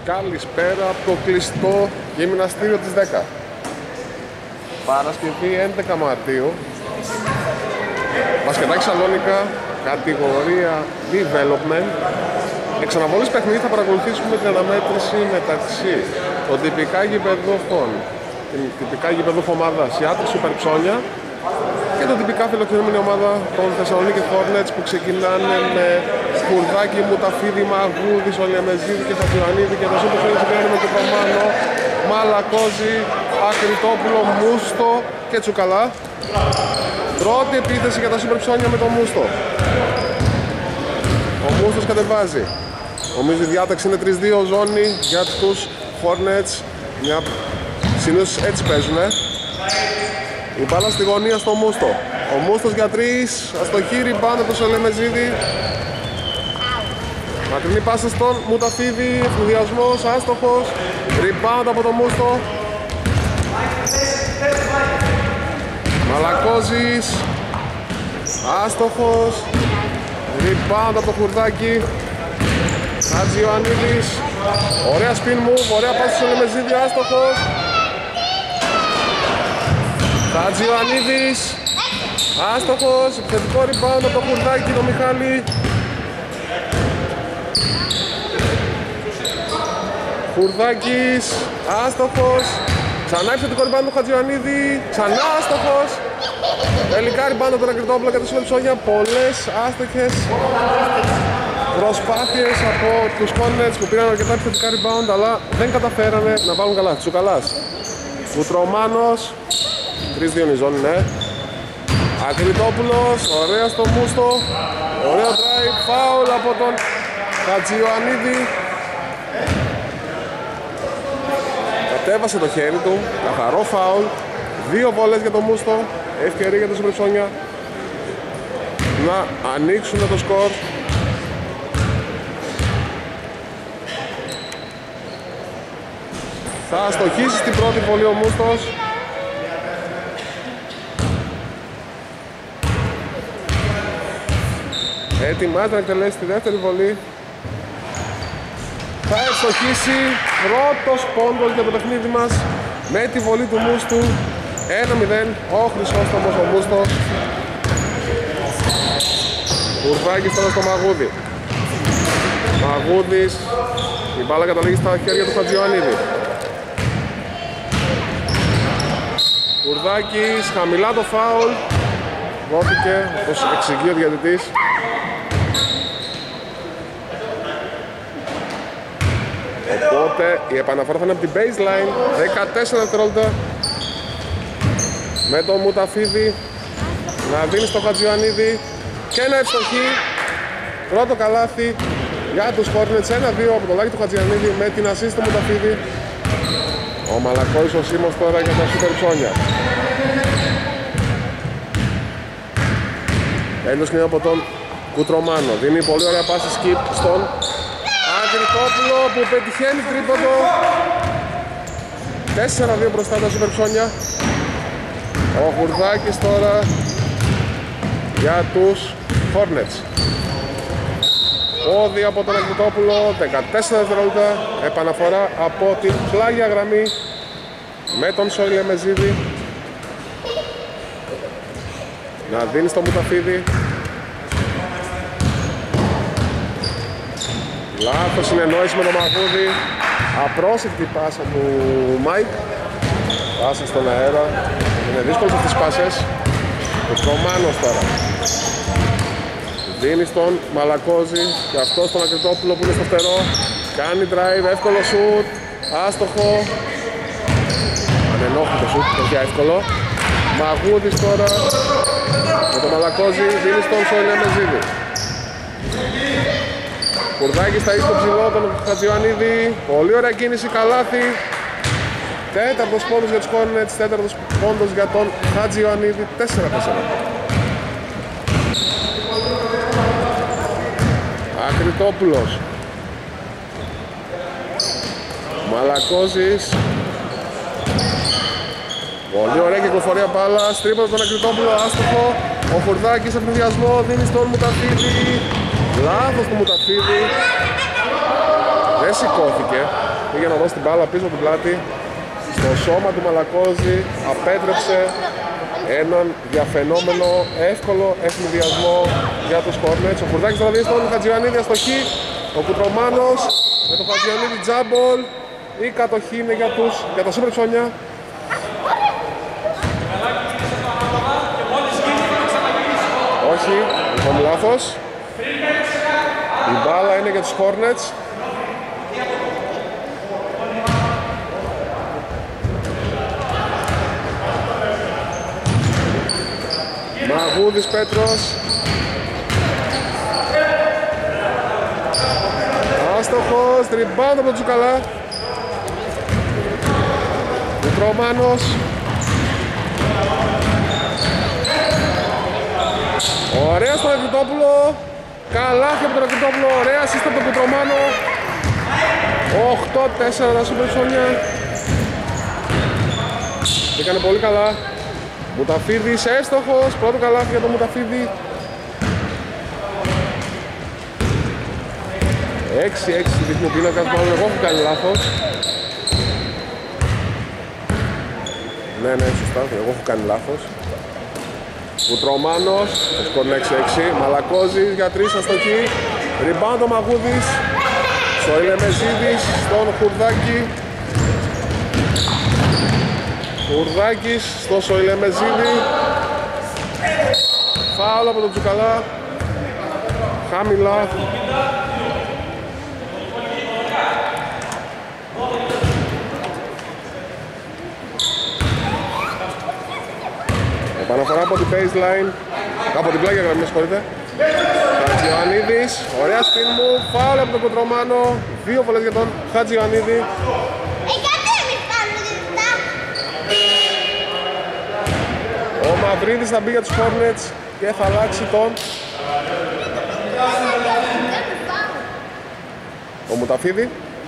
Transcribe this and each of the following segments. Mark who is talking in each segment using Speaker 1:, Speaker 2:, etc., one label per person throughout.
Speaker 1: Καλησπέρα από το κλειστό γυμναστήριο της 10. Παρασκευή 11 Μαρτίου. Μπασκετάκι Σαλόνικα, κατηγορία Development. Εξαναβολής παιχνίδι θα παρακολουθήσουμε την αναμέτρηση μεταξύ των τυπικά γηπεδούχων, την τυπικά γηπεδούχο ομάδα Seattle Supersonics και τον τυπικά φιλοξενούμενη ομάδα των Θεσσαλονίκη Hornets που ξεκινάνε με Σκουρδάκι, Μουταφίδη, Μαγούδη, Σολεμεζίδη και Χατζιωαννίδη και το Super Sonics ξεκινάνε με Κοπαμάνο, Μαλακόζη, Ακριτόπουλο, Μούστο και Τσουκαλά. Πρώτη επίθεση για τα Super Sonics με τον Μούστο. Ο Μούστος κατεβάζει. Νομίζω η διάταξη είναι 3-2 ζώνη για τους Hornets. Συνήθως έτσι παίζουνε. Η μπάλα στη γωνία στο Μούστο. Ο Μούστος για 3. Αστοχή, rebound από το Σολεμεζίδη. Μακρινή πάσα στον Μουταφίδη. Ευνηδιασμός, άστοχος. Rebound από το Μούστο. Μαλακόζης. Άστοχος. Rebound από το Χουρδάκι. Χατζιωαννίδης. Ωραία spin move, ωραία πάση στο Σολεμεζίδη, άστοχος. Χατζιωαννίδης. Άστοχος, επιθετικό rebound από το Χουρδάκι, το Μιχάλη. Χουρδάκης, άστοχος. Ξανά επιθετικό rebound του Χατζιωαννίδη. Ξανά άστοχος. Τελικά rebound από τον Ακριτόπουλο και το Σολεμψόγια. Πολλές άστοχες προσπάθειες από τους Hornets που πήραν αρκετά επιθετικά rebound αλλά δεν καταφέρανε να βάλουν καλά. Τσουκαλάς, Κουτρομάνος, 3-2 η ζώνη, ναι. Ακριτόπουλος, ωραία στο Μούστο, ωραίο drive, φάουλ από τον Χατζιωαννίδη. Κατέβασε το χέρι του, καθαρό φάουλ, 2 βόλες για το Μούστο, ευκαιρία για το Σιμπρεψόνια να ανοίξουν το σκορ. Θα αστοχίσει στην πρώτη βολή ο Μούστος. Ετοιμάζεται να εκτελέσει τη δεύτερη βολή. Θα ευστοχίσει, πρώτος πόντος για το παιχνίδι μας με τη βολή του Μούστου. 1-0, ο Χρυσόστομος ο Μούστος. Κουρβάκης τώρα στο Μαγούδη. Μαγούδης, η μπάλα καταλήγει στα χέρια του Χατζιωαννίδη. Κουρδάκης, χαμηλά το φάουλ. Δόθηκε, όπως εξηγεί ο διαιτητής. Οπότε η επαναφορά θα είναι από την baseline. 14 δευτερόλεπτα. Με τον Μουταφίδη να δίνει στο Χατζιωαννίδη και να ευστοχεί. Πρώτο καλάθι για τους Hornets. 1-2 από το λάκι του Χατζιωαννίδη με την assist του Μουταφίδη. Ο Μαλακόης ο Σίμος τώρα για τα Supersonics. Έντος είναι από τον Κουτρομάνο. Δίνει πολύ ωραία πάση skip στον Ακριτόπουλο που πετυχαίνει τρίποντο. 4-2 μπροστά τα Supersonics. Ο Χουρδάκης τώρα για τους Hornets. Πόδι από τον Ακριτόπουλο, 14 δευτερόλεπτα, επαναφορά από την πλάγια γραμμή με τον Σολεμεζίδη. Να δίνει στο Μουταφίδη. Λάθος συνεννόηση με τον Μαγούδη. Απρόσεκτη πάσα του Μάικ. Πάσα στον αέρα. Είναι δύσκολες αυτές τις πάσες. Ο Τρομάνος τώρα δίνει στον Μαλακόζη και αυτό στον Ακριτόπουλο που είναι στο φτερό. Κάνει drive, εύκολο shoot, άστοχο. Ανενόχλητο shoot, όχι εύκολο. Μαγούδης τώρα με τον Μαλακόζη, δίνει στον Σολεμεζίδη. Κουρδάκης θα είσαι στο ψηλό τον Χατζιωαννίδη. Πολύ ωραία κίνηση, καλάθι. Τέταρτος πόντος για τους Hornets, τέταρτος πόντος για τον Χατζιωαννίδη. 4-4. Ακριτόπουλος, Μαλακόζης. Πολύ ωραία κυκλοφορία μπάλα, τρίποντο τον Ακριτόπουλο, άστοχο. Ο Χουρδάκης ευνηδιασμό, δίνει στον Μουταφίδη. Λάθος του Μουταφίδη. Δεν σηκώθηκε. Πήγε να δώσει την μπάλα πίσω από την πλάτη. Στο σώμα του Μαλακόζη απέτρεψε έναν διαφαινόμενο εύκολο ευνηδιασμό για τους Hornets. Ο Κουρδάκης τώρα δίνει στον Χατζιωαννίδη αστοχή. Ο Κουτρομάνος με τον Χατζιωαννίδη τζάμπολ. Η κατοχή είναι για τα Σούπερ Ψώνια. Όχι, λοιπόν λάθος. Η μπάλα είναι για τους Hornets. Μαγούδης Πέτρος. Άστοχος, τριμπάντο από τον Τσουκαλά. Κουτρομάνος. Ωραία στον Ακριτόπουλο. Καλάθι από τον Ακριτόπουλο. Ωραία σύστα από τον Κουτρομάνο. 8-4 τα Σούπερ Ψώνια. Έκανε πολύ καλά. Μουταφίδης εύστοχος. Πρώτο καλάθι για τον Μουταφίδη. 6-6 δείχνει ο πίνακας. Μάλλον εγώ έχω κάνει λάθος. Ναι, σωστά. Εγώ έχω κάνει λάθος. Κουτρομάνος, σκορνέ 6-6, Μαλακόζης για 3 αστοχή. Ριμπάντο Μαγούδης, στο Ηλεμεζίδης, στον Χουρδάκη. Χουρδάκης στο Σοηλεμεζίδη. Φάουλ από τον Τσουκαλά. Χαμηλά. Επαναφορά από την baseline. Από την πλάγια γραμμή, συγχωρείτε. Χατζιωαννίδης, ωραία spin move. Φάουλ από τον Κουτρομάνο. 2 βολές για τον Χατζιωαννίδη. Ο Μαυρίδης θα μπει για τους Hornets και θα αλλάξει τον ο Μουταφίδη.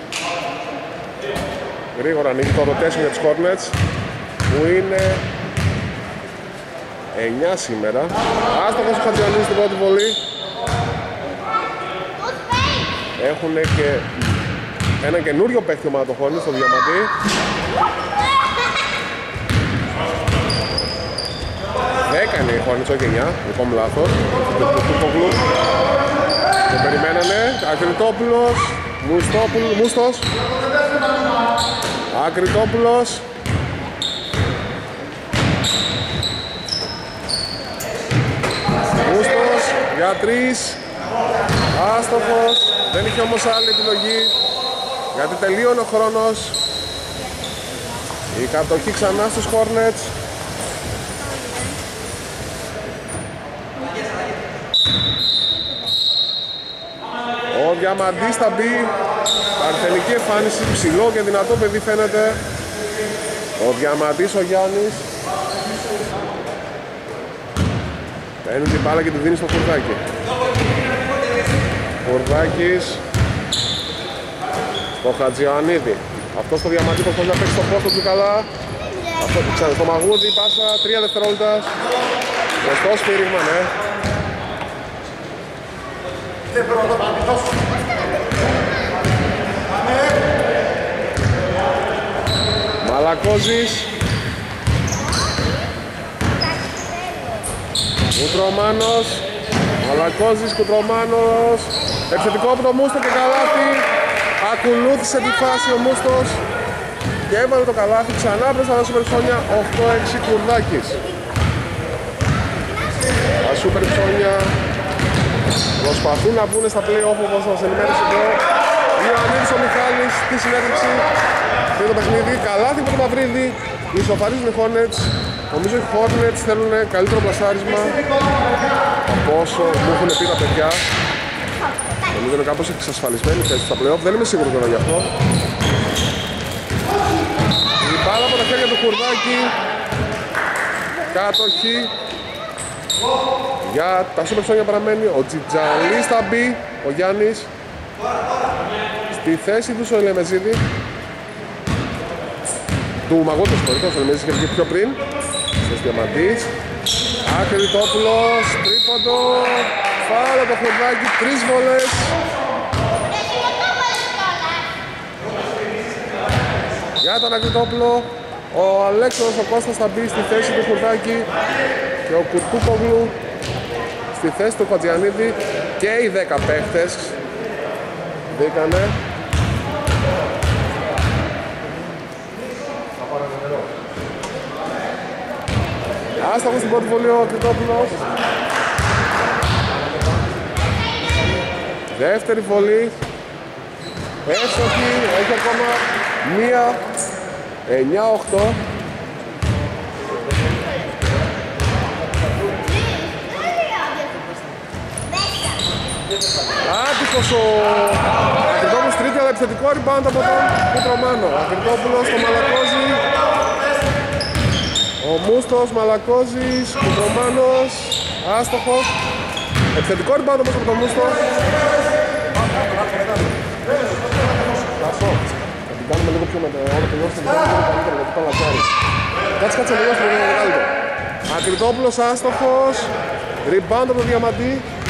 Speaker 1: Γρήγορα ανοίγει το rotation για τους Hornets που είναι 9 σήμερα. Άστοχος ο Χατζιωαννίδης στην πρώτη βολή. Έχουν και ένα καινούριο παίχτη ομάδα των Hornets στο Διαμαντή. Έκανε η Hornets όχι 9, λοιπόν λάθος. Το περιμένανε. Ακριτόπουλος, Μούστος. Ακριτόπουλος. Μούστος για 3. Άστοχος. Δεν είχε όμως άλλη επιλογή γιατί τελείωνε ο χρόνος. Η κατοχή ξανά στους Hornets. Ο Διαμαντής θα μπει. Παρθενική εμφάνιση, ψηλό και δυνατό παιδί φαίνεται. Ο Διαμαντής ο Γιάννης. Παίρνει την μπάλα και τη δίνει στο Χουρδάκη. Χουρδάκης στο Χατζιωαννίδη. Αυτό στο Διαμαντή προσπαθεί να παίξει το πόστο του καλά. Αυτό ξανά στο Μαγούδι, πάσα 3 δευτερόλεπτα. Σωστό σφύριγμα, ναι. Μαλακόζης. Κουτρομάνος. Μαλακόζης, Κουτρομάνος. Επιθετικό από το Μούστο και καλάθι. Ακολούθησε τη φάση ο Μούστος και έβαλε το καλάθι ξανά μπροστά τα Σούπερ Ψώνια. 8-6 Κουρδάκης. Τα Σούπερ Ψώνια προσπαθούν να μπουν στα play-off όπως μας ενημέρωσε εδώ. Ιωαννίδης ο Μιχάλης στη συνέντευξη για το παιχνίδι. Καλάθι από το Μαυρίδη. Ισοφαρίζουν οι Hornets. Νομίζω οι Hornets θέλουν καλύτερο πλασάρισμα από όσο μου έχουν πει τα παιδιά. Νομίζω είναι κάπως εξασφαλισμένη θέση στα play-off. Δεν είμαι σίγουρος τώρα γι' αυτό. Η μπάλα από τα χέρια του Κουρδάκη. Κατοχή. Για τα Σούπερ Ψώνια παραμένει ο Τζιτζαλής θα μπει, ο Γιάννης. Στη θέση του ο Ηλεμεζίδη. Του Μαγούτος, ο Ηλεμεζίδης είχε βγει πιο πριν. Στο Διαμαντής. Ακριτόπουλος, τρίποντο. Φάουλ από το Χουρδάκη, 3 βολές. για τον Ακριτόπουλο. Ο Αλέξανδρος ο Κώστας θα μπει στη θέση του Χουρδάκη και ο Κουτούπογλου στη θέση του Χατζιανίδη. Και οι 10 παίχτες μπήκανε. Άστοχος στην πρώτη βολή ο Ακριτόπουλος. Δεύτερη βολή. Εύστοχη, έχει ακόμα μία. 9-8. Άτυχος ο Ακριτόπουλος, τρίτη, αλλά επιθετικό rebound από τον Κουτρομάνο. Ακριτόπουλος στο Μαλακόζη. Ο Μούστος, Μαλακόζης, Κουτρομάνος, άστοχος. Επιθετικό rebound όμως από τον Μούστο. Θα την κάνουμε λίγο πιο μετά, όλα τελειώσουμε και κάνουμε λίγο καλύτερα γιατί πάει λατσάρι. Κάτσε λίγο στο μεγαλύτερο. Ακριτόπουλος άστοχος. Rebound από τον Διαμαντή.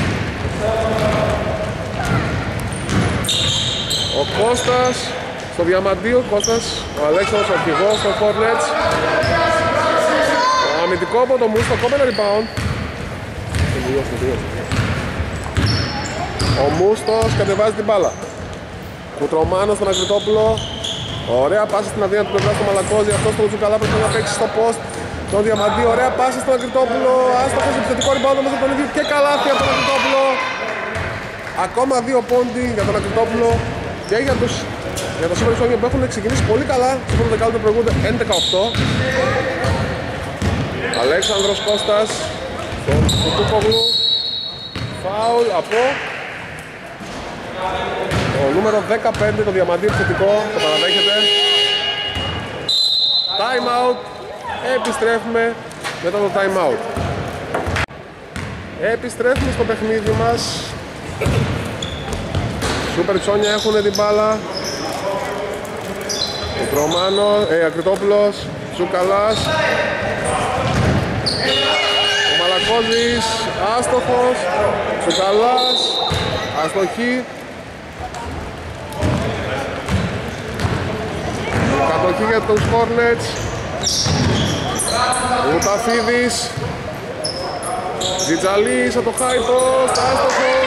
Speaker 1: Ο Κώστας στο Διαμαντή, ο Κώστας, ο Αλέξανδρος ο αρχηγός στο Hornets. Ο αμυντικό από το Μούστο, ακόμα ένα rebound. Ο Μούστος κατεβάζει την μπάλα. Κουτρομάνος στον Ακριτόπουλο. Ωραία πάσα στην αδύνατη πλευρά στο Μαλακόζη. Αυτό στο Τσουκαλά πρέπει να παίξει στο post. Τον Διαμαντή, ωραία πάσα στον Ακριτόπουλο. Άστοχος, επιθετικό rebound μέσα από τον ίδιο και καλάθι από τον Ακριτόπουλο. Ακόμα 2 πόντι για τον Ακριτόπουλο και για τα Super Sonic που έχουν ξεκινήσει πολύ καλά. Στο πρώτο δεκάλεπτο προηγούνται 11-8. Αλέξανδρος Κώστας στον Κουτούπογλου. Φάουλ από το νούμερο 15, το Διαμαντή επιθετικό, το παραδέχεται. Time out. Επιστρέφουμε μετά το time out. Επιστρέφουμε στο παιχνίδι μας. Σούπερ Τσόνια έχουν την μπάλα. Ακριτόπουλος, Τσουκαλάς. Ο Μαλακόζης, άστοχος. Τσουκαλάς, αστοχή. Κατοχή για τους Hornets. Μουταφίδης. Ζιτζαλής από το high post, άστοχος.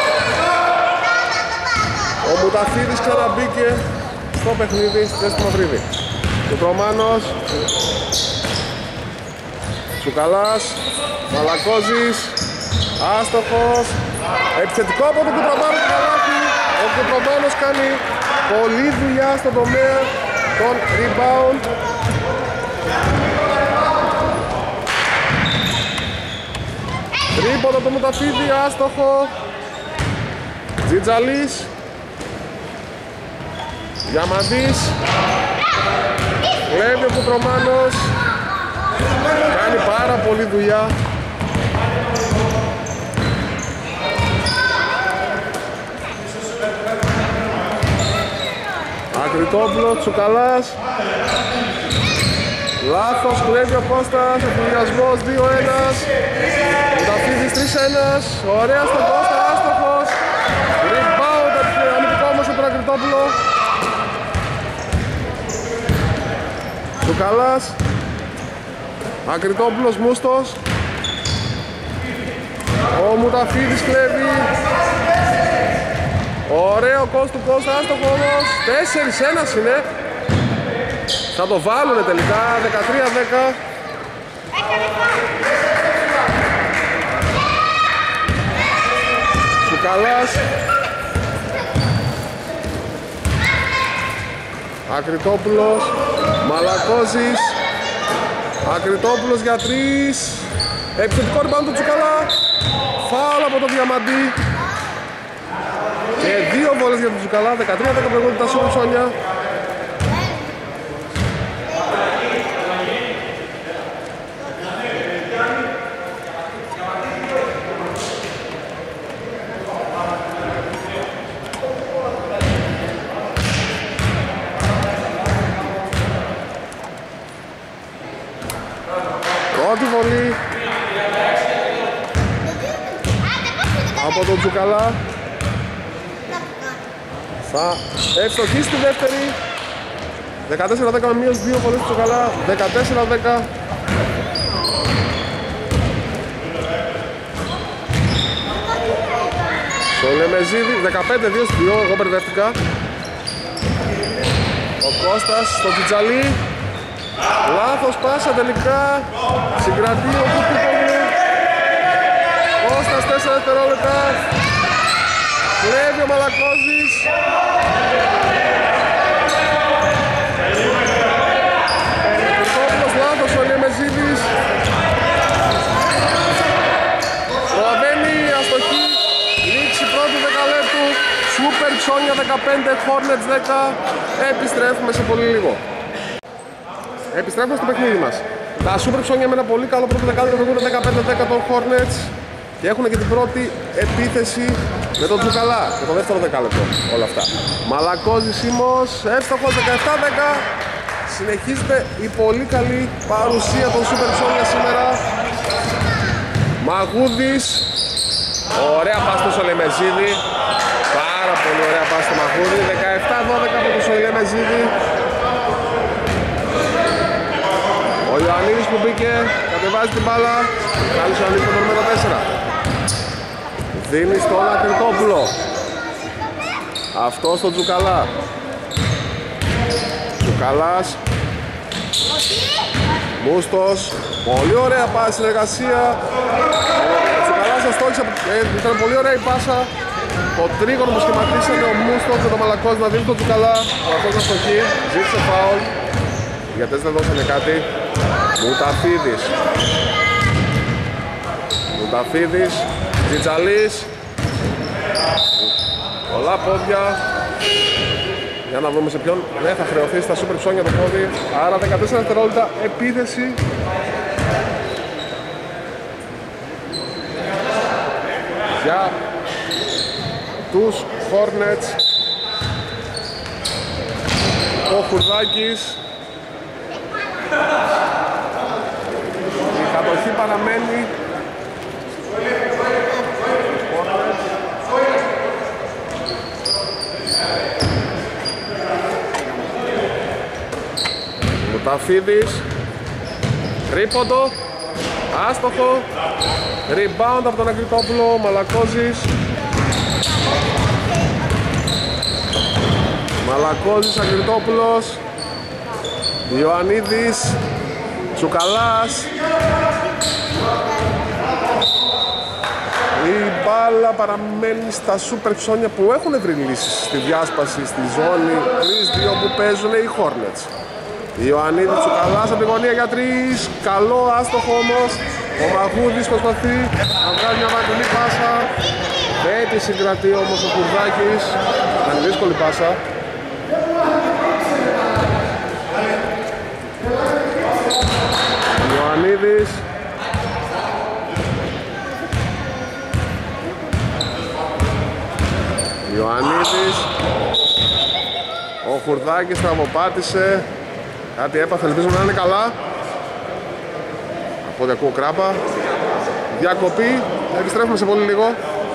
Speaker 1: Ο Μουταφίδης ξαναμπήκε στο παιχνίδι στη θέση του Μαυρίδη. Κουτρομάνος. Τσουκαλάς. Μαλακόζης. Άστοχος. Επιθετικό από τον Κουτρομάνο του καλάθι. Ο Κουτρομάνος κάνει πολλή δουλειά στον τομέα των rebound. Τρίποντο το Μουταφίδη, άστοχο. Τζιτζαλής. Διαμαντής. Κλέβει ο Κουτρομάνος. Κάνει πάρα πολλή δουλειά. Ακριτόπουλο, Τσουκαλάς. Λάθος, κλέβει ο Κώστας, εφηδιασμός 2-1. Μουταφίδης 3-1. Ωραία στον Κώστα, άστοχος. Rebound, αμυντικό όμως από τον Ακριτόπουλο. Τσουκαλάς. Ακριτόπουλος, Μούστος. Ο Μουταφίδης κλέβει. Ωραίο κόστ του Κώστα, άστοχο όμως. 4-1 είναι. Θα το βάλουνε τελικά, 13-10. Τσουκαλάς. Ακριτόπουλος. Μαλακόζης. Ακριτόπουλος για 3. Επιθετικό rebound του Τσουκαλά. Φάουλ από το Διαμαντή. Και 2 βόλες για τον Τσουκαλά, 13-10 προηγούνται τα Super Sonic. Πρώτη βολή από τον Τσουκαλά. Θα ευστοχίσει τη δεύτερη. 14-10 με μείωση 2 βολές του Τσουκαλά. 14-10. Στο Λεμεζίδη, 15-2 στην Πιό, εγώ μπερδεύτηκα. Ο Κώστας στο Τζιτζαλί. Λάθος πάσα τελικά. Συγκρατεί ο Κουτούπογλου. Κώστας 4 δευτερόλεπτα. Κλέβει ο Μαλακόζης. Κουτούπογλος λάθος ο Λεμεζίδης. Προβαίνει αστοχή. Λήξη πρώτου δεκαλέπτου. Σούπερ Ψώνια 15, Hornets 10. Επιστρέφουμε σε πολύ λίγο. Επιστρέφουμε στο παιχνίδι μας. Τα Σούπερ Ψώνια με ένα πολύ καλό πρώτο δεκάλεπτο βγουν 15-10 των Hornets και έχουν και την πρώτη επίθεση με τον Τσουκαλά και το δεύτερο δεκάλεπτο όλα αυτά. Μαλακόζης Σίμος, εύστοχος 17-10. Συνεχίζεται η πολύ καλή παρουσία των Σούπερ Ψώνια σήμερα. Μαγούδης, ωραία πάση στο Σολεμεζίδη. Πάρα πολύ ωραία πάση στο Μαγούδη. 17-12 από το Σολεμεζίδη. Ο Ιωαννίδης που μπήκε, κατεβάζει την μπάλα. Κάλης ο Ιωαννίδης το νούμερο 4. Δίνει στον Ακριτόπουλο. Αυτό στον Τσουκαλά. Τσουκαλάς. Μούστος. Πολύ ωραία πάση συνεργασία. Ο Τσουκαλάς αστόχησε, ήταν πολύ ωραία η πάσα. Το τρίγωνο που σχηματίσανε ο Μούστος και το Μαλακός να δίνει τον Τσουκαλά. Ο αυτός να στοχεί, ζήτησε φάουλ. Οι γιατές δεν δώσανε κάτι. Μουταφίδης. Μουταφίδης. Τζιτζαλής. Πολλά πόδια. Για να δούμε σε ποιον δεν θα χρεωθεί στα Σούπερ Ψώνια το πόδι. Άρα 14 δευτερόλεπτα επίθεση. Για τους Hornets. Ο Χουρδάκης. Η κατοχή παραμένει. Μουταφίδης. Τρίποντο. Άστοχο. Rebound από τον Ακριτόπουλο. Μαλακόζης. Μαλακόζης, Ακριτόπουλος. Ιωαννίδης. Τσουκαλάς. Η μπάλα παραμένει στα Σούπερ Ψώνια που έχουν βρει λύσεις στη διάσπαση, στη ζώνη 3-2 που παίζουν οι Hornets. Ιωαννίδης, Τσουκαλάς από τη γωνία για 3. Καλό άστοχο όμως. Ο Μαγούδης προσπαθεί να βγάλει μια μακρινή πάσα. Δεν τη συγκρατεί όμως ο Κουρδάκης. Ήταν δύσκολη πάσα. Ιωαννίδης. Ιωαννίδης. Ο Χουρδάκης τραβοπάτησε. Κάτι έπαθε, ελπίζουμε να είναι καλά. Από ό,τι ακούω κράπα. Διακοπή. Επιστρέφουμε σε πολύ λίγο.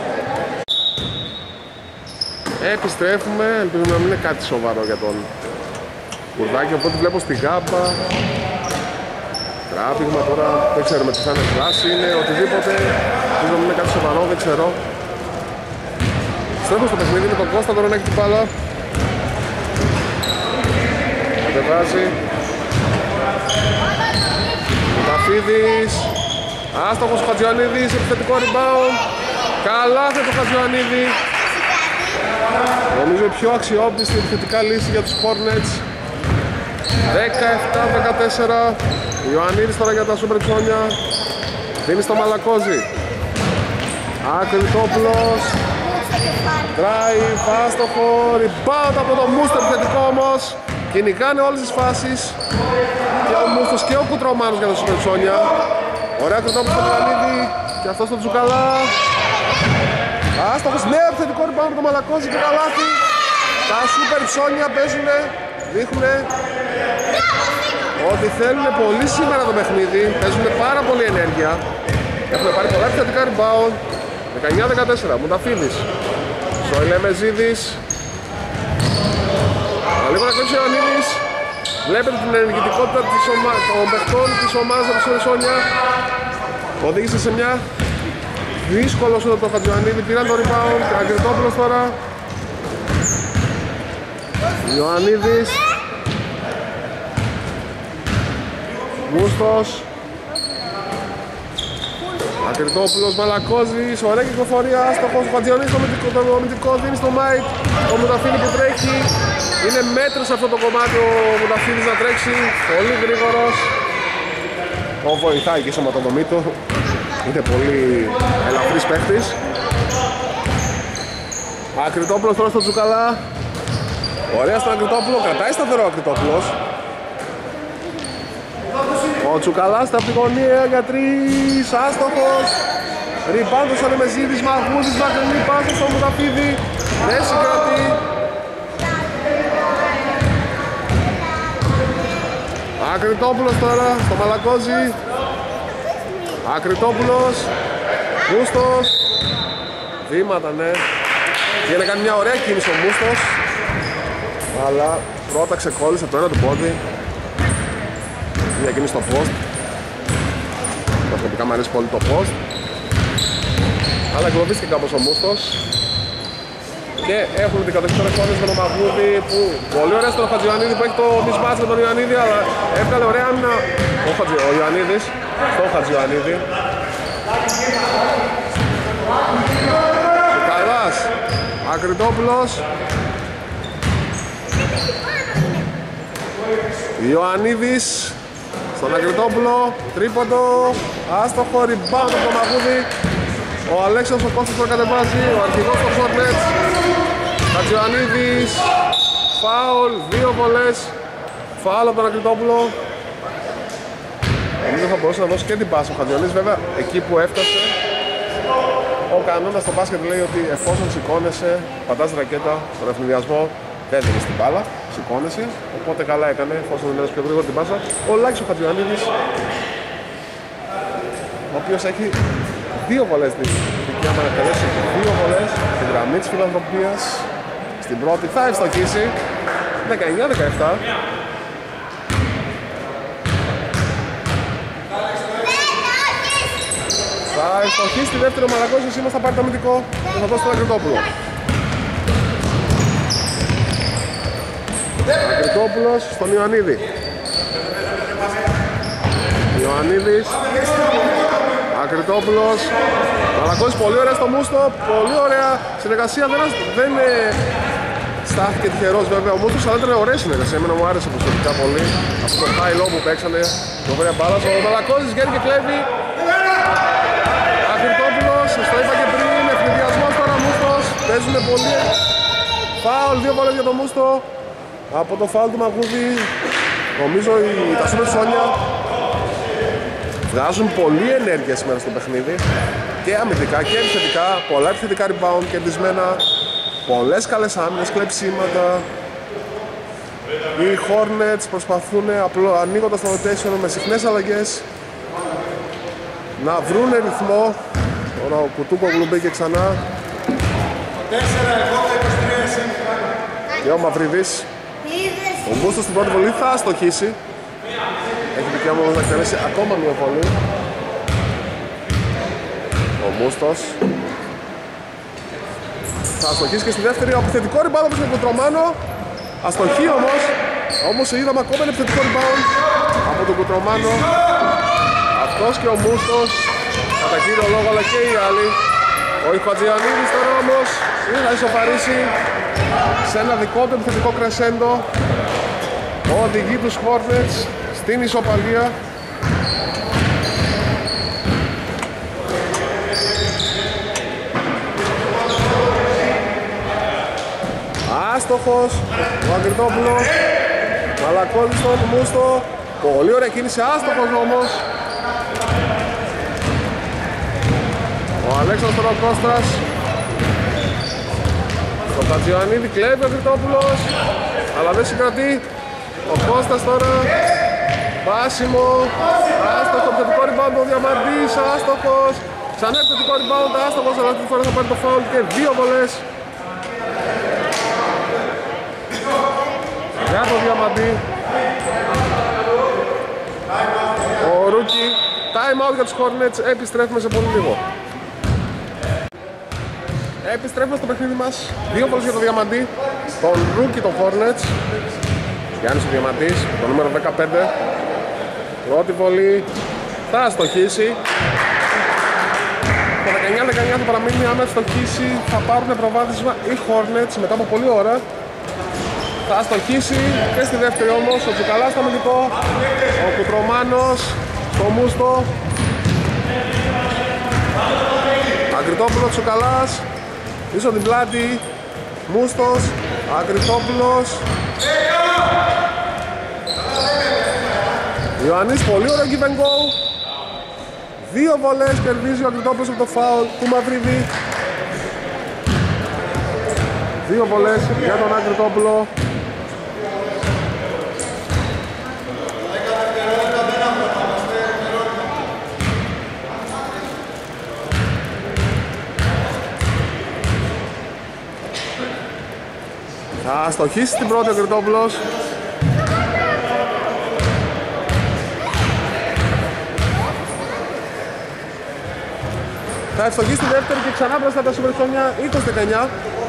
Speaker 1: Επιστρέφουμε. Ελπίζουμε να μην είναι κάτι σοβαρό για τον Χουρδάκη. Οπότε βλέπω στη γάμπα. Τράβηγμα τώρα. Δεν ξέρουμε τι θα είναι. Κλάση είναι οτιδήποτε. Ελπίζουμε να μην είναι κάτι σοβαρό. Δεν ξέρω. Επιστρέφουμε στο παιχνίδι με τον Κώστα τώρα να έχει την μπάλα. Κατεβάζει. Μουταφίδης. Άστοχος ο Χατζιωαννίδης. Επιθετικό rebound. Καλάθι το Χατζιωαννίδη. Νομίζω η πιο αξιόπιστη επιθετικά λύση για τους Hornets. 17-14. Ιωαννίδης τώρα για τα Σούπερ Ψώνια. Δίνει στο Μαλακόζη. Ακριτόπουλος. Drive, άστοχο. Rebound από το Μούστο επιθετικό όμως. Κυνηγάνε όλες τις φάσεις. Και ο Μούστος και ο Κουτρομάνος για τα Σούπερ Ψώνια. Ωραία Ακριτόπουλος στο Ιωαννίδη. Και αυτό στο Τσουκαλά. Άστοχος, νέο επιθετικό rebound από το Μαλακόζη και καλάθι. Τα Σούπερ Ψώνια παίζουνε, δείχνουνε ότι θέλουν πολύ σήμερα το παιχνίδι. Παίζουν πάρα πολύ ενέργεια. Έχουν πάρει πολλά επιθετικά rebound. 19-14, Μουταφίδης. Σοηλεμεζίδης. Λίγο να κλέψει ο Ιωαννίδης. Βλέπετε την ενεργητικότητα των παιχτών της ομάδας από τη Σόνια. Οδήγησε σε μια δύσκολο σούτ από τον Χατζιωαννίδη. Πήραν το rebound. Αγκριτόπουλος τώρα. Ιωαννίδης. Μούστος. Αγκριτόπουλος, Μαλακόζης. Ωραία κυκλοφορία. Στοχός ο Χατζιωαννίδης. Το αμυντικό δίνει στο Μάικ. Ο Μουταφίδη που τρέχει. Είναι μέτρο σε αυτό το κομμάτι ο Μουταφίδης να τρέξει. Πολύ γρήγορος. Το βοηθάει και η σωματοδομή του. Είναι πολύ ελαφρύς παίχτης. Αγκριτόπουλος τώρα στο Τζουκαλά. Ωραία στον Αγκριτόπουλο. Κρατάει σταθερό ο Αγκριτόπουλος. Ο Τσουκαλάς στα από τη γωνία για 3. Άστοχος. Ριμπάντος ο Νεμεζίδης. Μαγούδης. Μακρινή πάσα στο Μουταφίδη. Δεν συγκρατεί. Αγκριτόπουλος τώρα στο Μαλακόζη. Αγκριτόπουλος. Μούστος. Βήματα, ναι. Και να κάνει μια ωραία κίνηση ο Μούστος. Αλλά πρώτα ξεκόλλησε το ένα του πόδι. Μια κίνηση στο post. Προσωπικά μου αρέσει πολύ το post. Αλλά εγκλωβίστηκε κάπως ο Μούστος. Και έχουν την κατοχή των με τον Μαγούδη που πολύ ωραία στον Χατζιωαννίδη που έχει το mismatch με τον Ιωαννίδη, αλλά έβγαλε ωραία άμυνα ο Ιωαννίδης στον Χατζιωαννίδη. Σουκαλάς, Αγκριτόπουλος. Ιωαννίδης στον Αγκριτόπουλο, τρίποντο, άστοχο, rebound από τον Μαγούδη. Ο Αλέξανδρος ο Κώστας το κατεβάζει, ο αρχηγός των Hornets. Χατζιωαννίδης, φάουλ, 2 βολές. Φάουλ από τον Αγκριτόπουλο. Νομίζω θα μπορούσε να δώσει και την πάσα ο Χατζιωαννίδης, βέβαια εκεί που έφτασε. Ο κανόνας στο μπάσκετ λέει ότι εφόσον σηκώνεσαι, πατάς ρακέτα στον ευνηδιασμό, δεν δίνεις την μπάλα, σηκώνεσαι. Οπότε καλά έκανε, εφόσον δεν έδωσε πιο γρήγορα την πάσα. Ο Λάκης ο Χατζιωαννίδης, ο οποίος έχει 2 βολές της δικαίωμα να καλέσει 2 βολές στην γραμμή της φιλανθρωπίας. Στην πρώτη θα ευστοχίσει 19-17. Θα ευστοχίσει στη δεύτερη ο Μαλακόζης, σήμερα θα πάρει το αμυντικό και θα δώσει τον Αγκριτόπουλο. Αγκριτόπουλος στον Ιωαννίδη. Ιωαννίδης. Αγκριτόπουλος. Μαλακόζης πολύ ωραία στο Μούστο. Πολύ ωραία συνεργασία. Δεν στάθηκε τυχερός βέβαια ο Μούστος, αλλά ήταν ωραία συνεργασία. Εμένα μου άρεσε προσωπικά πολύ. Αυτό το high low που παίξανε. Το ωραία μπάλα. Ο Μαλακόζης βγαίνει και κλέβει. Αγκριτόπουλος. Στο είπα και πριν. Ευνηδιασμός τώρα Μούστος. Παίζουνε πολύ. Φάουλ. 2 βόλες για το Μούστο. Από το φάουλ του Μαγούδη. Νομίζω τα Super Sonia βγάζουν πολλή ενέργεια σήμερα στο παιχνίδι. Και αμυντικά και επιθετικά. Πολλά επιθετικά rebound κερδισμένα. Πολλές καλές άμυνες, κλεψίματα. Οι Hornets προσπαθούν ανοίγοντας το rotation με συχνές αλλαγές να βρούνε ρυθμό. Τώρα ο Κουτούκογλου μπήκε ξανά. Και ο Μαυρίδης. Ο Μούστος στην πρώτη βολή θα αστοχίσει. Έχει δικαίωμα να εκτελέσει ακόμα μια βολή. Ο Μούστος θα αστοχίσει και στη δεύτερη. Επιθετικό rebound από τον Κουτρομάνο. Αστοχή όμως είδαμε ακόμα ένα επιθετικό rebound από τον Κουτρομάνο. Αυτός και ο Μούστος κατά κύριο λόγο, αλλά και οι άλλοι. Ο Χατζιωαννίδης τώρα όμως είναι να ισοφαρίσει σε ένα δικό του επιθετικό κρεσέντο. Οδηγεί τους Hornets στην ισοπαλία. Άστοχος ο Αγκριτόπουλος. Μαλακόζης στον Μούστο. Πολύ ωραία κίνηση, άστοχος όμως. Ο Αλέξανδρος ο Κώστας. Το Χατζιωαννίδη κλέβει ο Αγκριτόπουλος, αλλά δεν συγκρατεί. Ο Κώστας τώρα. Πάσιμο. Άστοχο, επιθετικό rebound ο Διαμαντής. Άστοχος. Ξανά επιθετικό rebound, άστοχος, αλλά αυτή τη φορά θα πάρει το foul και 2 βολές για το Διαμαντή. Ο Ρούκι, time out για τους Hornets, επιστρέφουμε σε πολύ λίγο. Επιστρέφουμε στο παιχνίδι μας, 2 βολές για το διαμαντή, τον Ρούκι των Hornets. Γιάννης ο διαμαντής, το νούμερο 15. Πρώτη βολή, θα στοχίσει. Το 19-19 θα παραμείνει, άμα στοχίσει θα πάρουν προβάδισμα οι Hornets μετά από πολλή ώρα. Θα στοχίσει και στη δεύτερη όμως, ο Τσουκαλάς στο αμυντικό, ο Κουτρομάνος στο μούστο. Αγκριτόπουλο, Τσουκαλάς, πίσω την πλάτη, Μούστος, Αγκριτόπουλος. Ιωαννής, πολύ ωραίο give and go. 2 βολές, κερδίζει ο Αγκριτόπουλος από το φάουλ του Μαυρίδη. 2 βολές για τον Αγκριτόπουλο. Θα στοχίσει την πρώτη ο Αγκριτόπουλος. Θα ευστοχίσει τη δεύτερη και ξανά μπροστά τα Super Sonia, 20-19.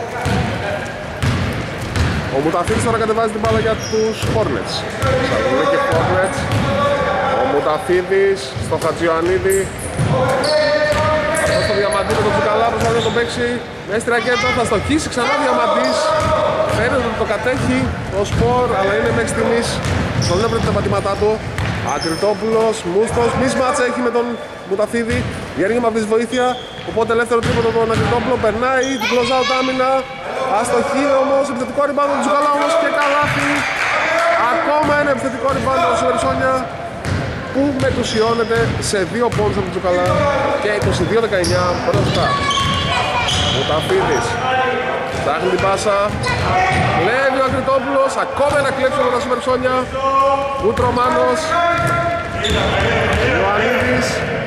Speaker 1: Ο Μουταφίδης τώρα κατεβάζει την μπάλα για τους Hornets. Σαββούλη και Hornets. Ο Μουταφίδης στο Χατζιωαννίδη. Αυτό στο Διαμαντή με τον Τσουκαλά προσπαθεί να τον παίξει. Μέσα στη ρακέτα θα στοχίσει ξανά Διαμαντής. Φαίνεται ότι το κατέχει το σπορ, αλλά είναι μέχρι στιγμής στον έβρεπε τα πατήματά του. Αγκριτόπουλος, Μούστος, μισμάτσα έχει με τον Μουταφίδη. Διέργημα από τη βοήθεια, οπότε ελεύθερο τρίποντο τον Αγκριτόπουλο, περνάει την close out άμυνα. Αστοχή όμως, επιθετικό rebound του Τσουκαλά όμως και καλάθι. Ακόμα ένα επιθετικό rebound του Super Sonia που μετουσιώνεται σε 2 πόντους από τον Τσουκαλά και 22-19 μπροστά. Μουταφίδης ψάχνει την πάσα, κλέβει ο Αγκριτόπουλος, ακόμα ένα κλέψιμο από τα Super Sonia. Κουτρομάνος, Ιωαννίδης,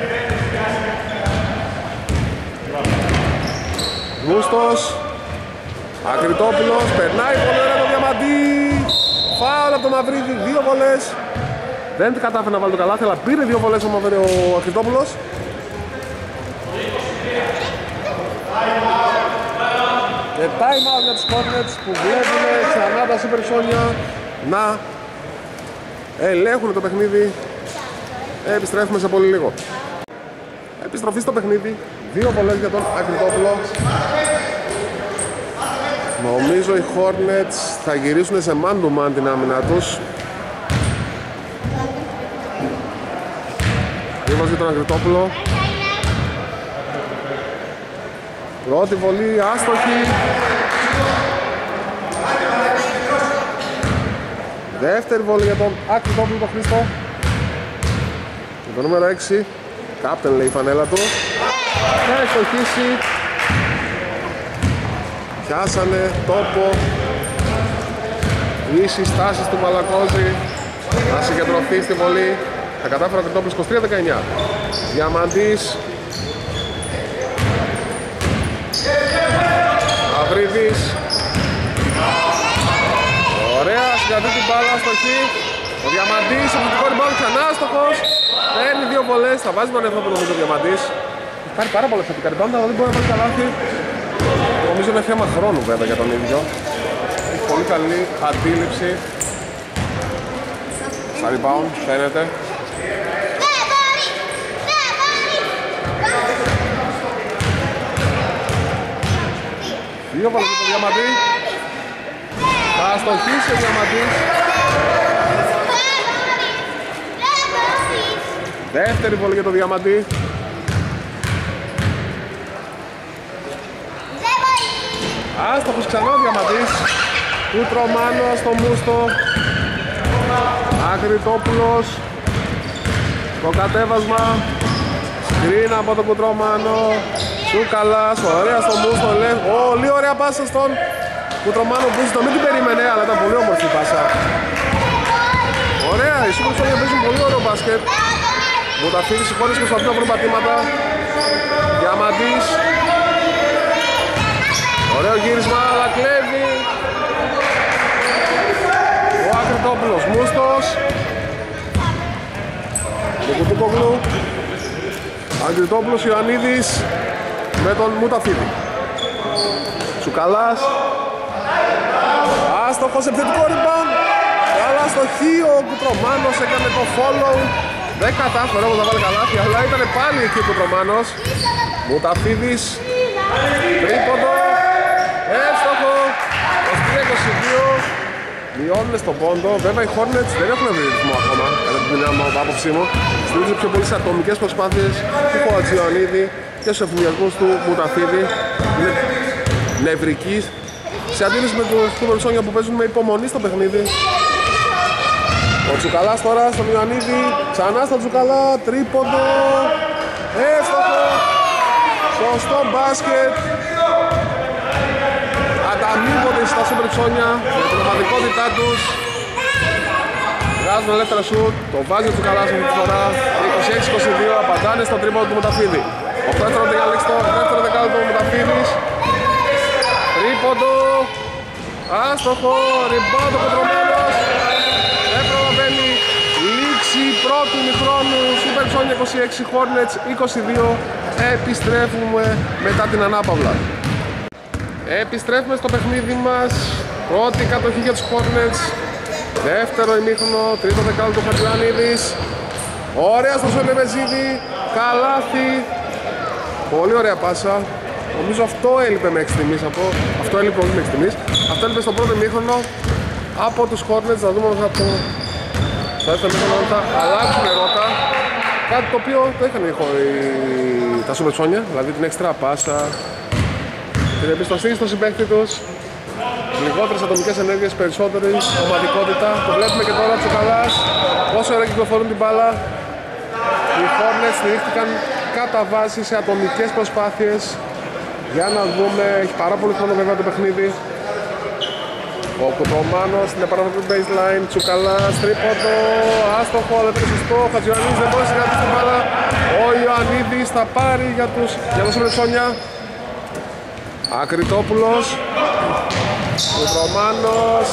Speaker 1: Μούστος, Αγκριτόπουλος, περνάει πολύ ωραία το Διαμαντή. Φάουλ από το Μαυρίδη, 2 βολές. Δεν κατάφερε να βάλει το καλάθι, αλλά πήρε 2 βολές ο Αγκριτόπουλος. Και time out για τους Hornets που βλέπουν ξανά τα Super Sonia να ελέγχουν το παιχνίδι. Επιστρέφουμε σε πολύ λίγο. Επιστροφή στο παιχνίδι, 2 βολές για τον Αγκριτόπουλο. Νομίζω οι Hornets θα γυρίσουν σε man to man την άμυνα τους. Δήμος για τον Αγκριτόπουλο. Πρώτη βολή, άστοχη. Δεύτερη βολή για τον Αγκριτόπουλο, τον Χρήστο. Και το νούμερο 6, κάπτεν λέει η φανέλα του. Θα ευστοχίσει. Πιάσανε τόπο. Ίσοι στάσεις του Μαλακόζη. Να συγκεντρωθεί στη βολή. Θα κατάφερε ο Αγκριτόπουλος 23-19. Διαμαντής. Μαυρίδης. Ωραία, συγκρατεί την μπάλα, αστοχή. Ο Διαμαντής, ο πληθυντικό rebound ξανά άστοχος. Παίρνει 2 βολές, θα βάζει τον εαυτό του ο Διαμαντής. Κάνει πάρα πολλά θετικά rebound, αλλά δεν μπορεί να βάλει καλάθι. Νομίζω είναι θέμα χρόνου βέβαια για τον ίδιο. Έχει πολύ καλή αντίληψη στα rebound, φαίνεται. Δύο βολές για τον Διαμαντή. Θα αστοχίσει ο Διαμαντής. Δεύτερη βολή για τον Διαμαντή. Άστοχος ξανά ο Διαμαντής. Κουτρομάνος στο μούστο. Αγκριτόπουλος. Το κατέβασμα. Σκριν από τον Κουτρομάνο. Τσουκαλάς, ωραία στο μούστο. Πολύ ωραία πάσα στον Κουτρομάνο που ζητώ. Μην την περίμενε, αλλά ήταν πολύ όμορφη πάσα. Ωραία, οι Super Sonia παίζουν πολύ ωραίο μπάσκετ. Μουταφίδης οι χώρες προσπαθούν να βρουν πατήματα. Διαμαντής. Ωραίο γύρισμα, αλλά κλέβει. Ο Ακριτόπουλος, Μούστος. Νικουτούκογλου. Ακριτόπουλος, Ιωαννίδης με τον Μουταφίδη. Τσουκαλάς. Άστοχος, επιθετικό rebound. Αλλά στο χείο ο Κουτρομάνος έκανε το follow. Δεν κατάφερε όμως να βάλει καλάθι, αλλά ήταν πάλι εκεί ο Κουτρομάνος. Μουταφίδης. Τρίποντο. Εύστοχο. 23-22. Μειώνουν στον πόντο. Βέβαια οι Hornets δεν έχουν βρει ρυθμό ακόμα, κατά την άποψή μου. Στηρίζουν πιο πολύ σε ατομικές προσπάθειες του Χατζιωαννίδη και στους ευθυνδιασμούς του Μουταφίδη. Είναι νευρικοί σε αντίθεση με τους Κουβερσόνια που παίζουν με υπομονή στο παιχνίδι. Ο Τσουκαλάς τώρα στον Ιωαννίδη, ξανά στον Τσουκαλά, τρίποντο, εύστοχο, σωστό μπάσκετ. Ανταμείβονται στα Κουβερσόνια με την ομαδικότητά τους. Βγάζουν ελεύθερα σουτ, το βάζει ο Τσουκαλάς αυτή τη φορά, 26-22, απαντάνε στο τρίποντο του Μουταφίδη. Ο δεύτερο δεκάλεπτο του Μουταφίδης. Τρίποντο, άστοχο, rebound ο Κοντρομάνος. Δεν προλαβαίνει, λήξη πρώτου ημιχρόνου, Super Sonic 26, Hornets 22. Επιστρέφουμε μετά την ανάπαυλα. Επιστρέφουμε στο παιχνίδι μας. Πρώτη κατοχή για τους Hornets. Δεύτερο ημίχρονο, τρίτο δεκάλεπτο του Χατζιωαννίδης. Ωραία στο Σολεμεζίδη, καλάθι. Πολύ ωραία πάσα. Νομίζω αυτό έλειπε μέχρι στιγμής. Αυτό έλειπε όχι μέχρι στιγμής. Αυτό έλειπε στο πρώτο ημίχρονο από τους Hornets. Να δούμε θα δεύτερο ημίχρονο θα αλλάξουν ρότα. Κάτι το οποίο το είχαν τα Σουμετσόνια, δηλαδή την έξτρα πάσα, την εμπιστοσύνη στο συμπαίκτη τους, λιγότερες ατομικές ενέργειες, περισσότερη ομαδικότητα. Το βλέπουμε και τώρα Τσουκαλάς, όσο ώρα κυκλοφορούν την μπάλα. Οι Hornets στηρίχτηκαν κατά βάση σε ατομικές προσπάθειες. Για να δούμε, έχει πάρα πολύ χρόνο βέβαια το παιχνίδι. Ο Κουτρομάνος στην επαναφορή baseline, Τσουκαλάς, τρίποντο, άστοχο, δεν πήρε σωστό. Ο Χατζιωαννίδης δεν μπορούσε να κρατήσει την μπάλα. Ο Ιωαννίδης θα πάρει για τα Σουμετσόνια. Ακριτόπουλος, Κουτρομάνος.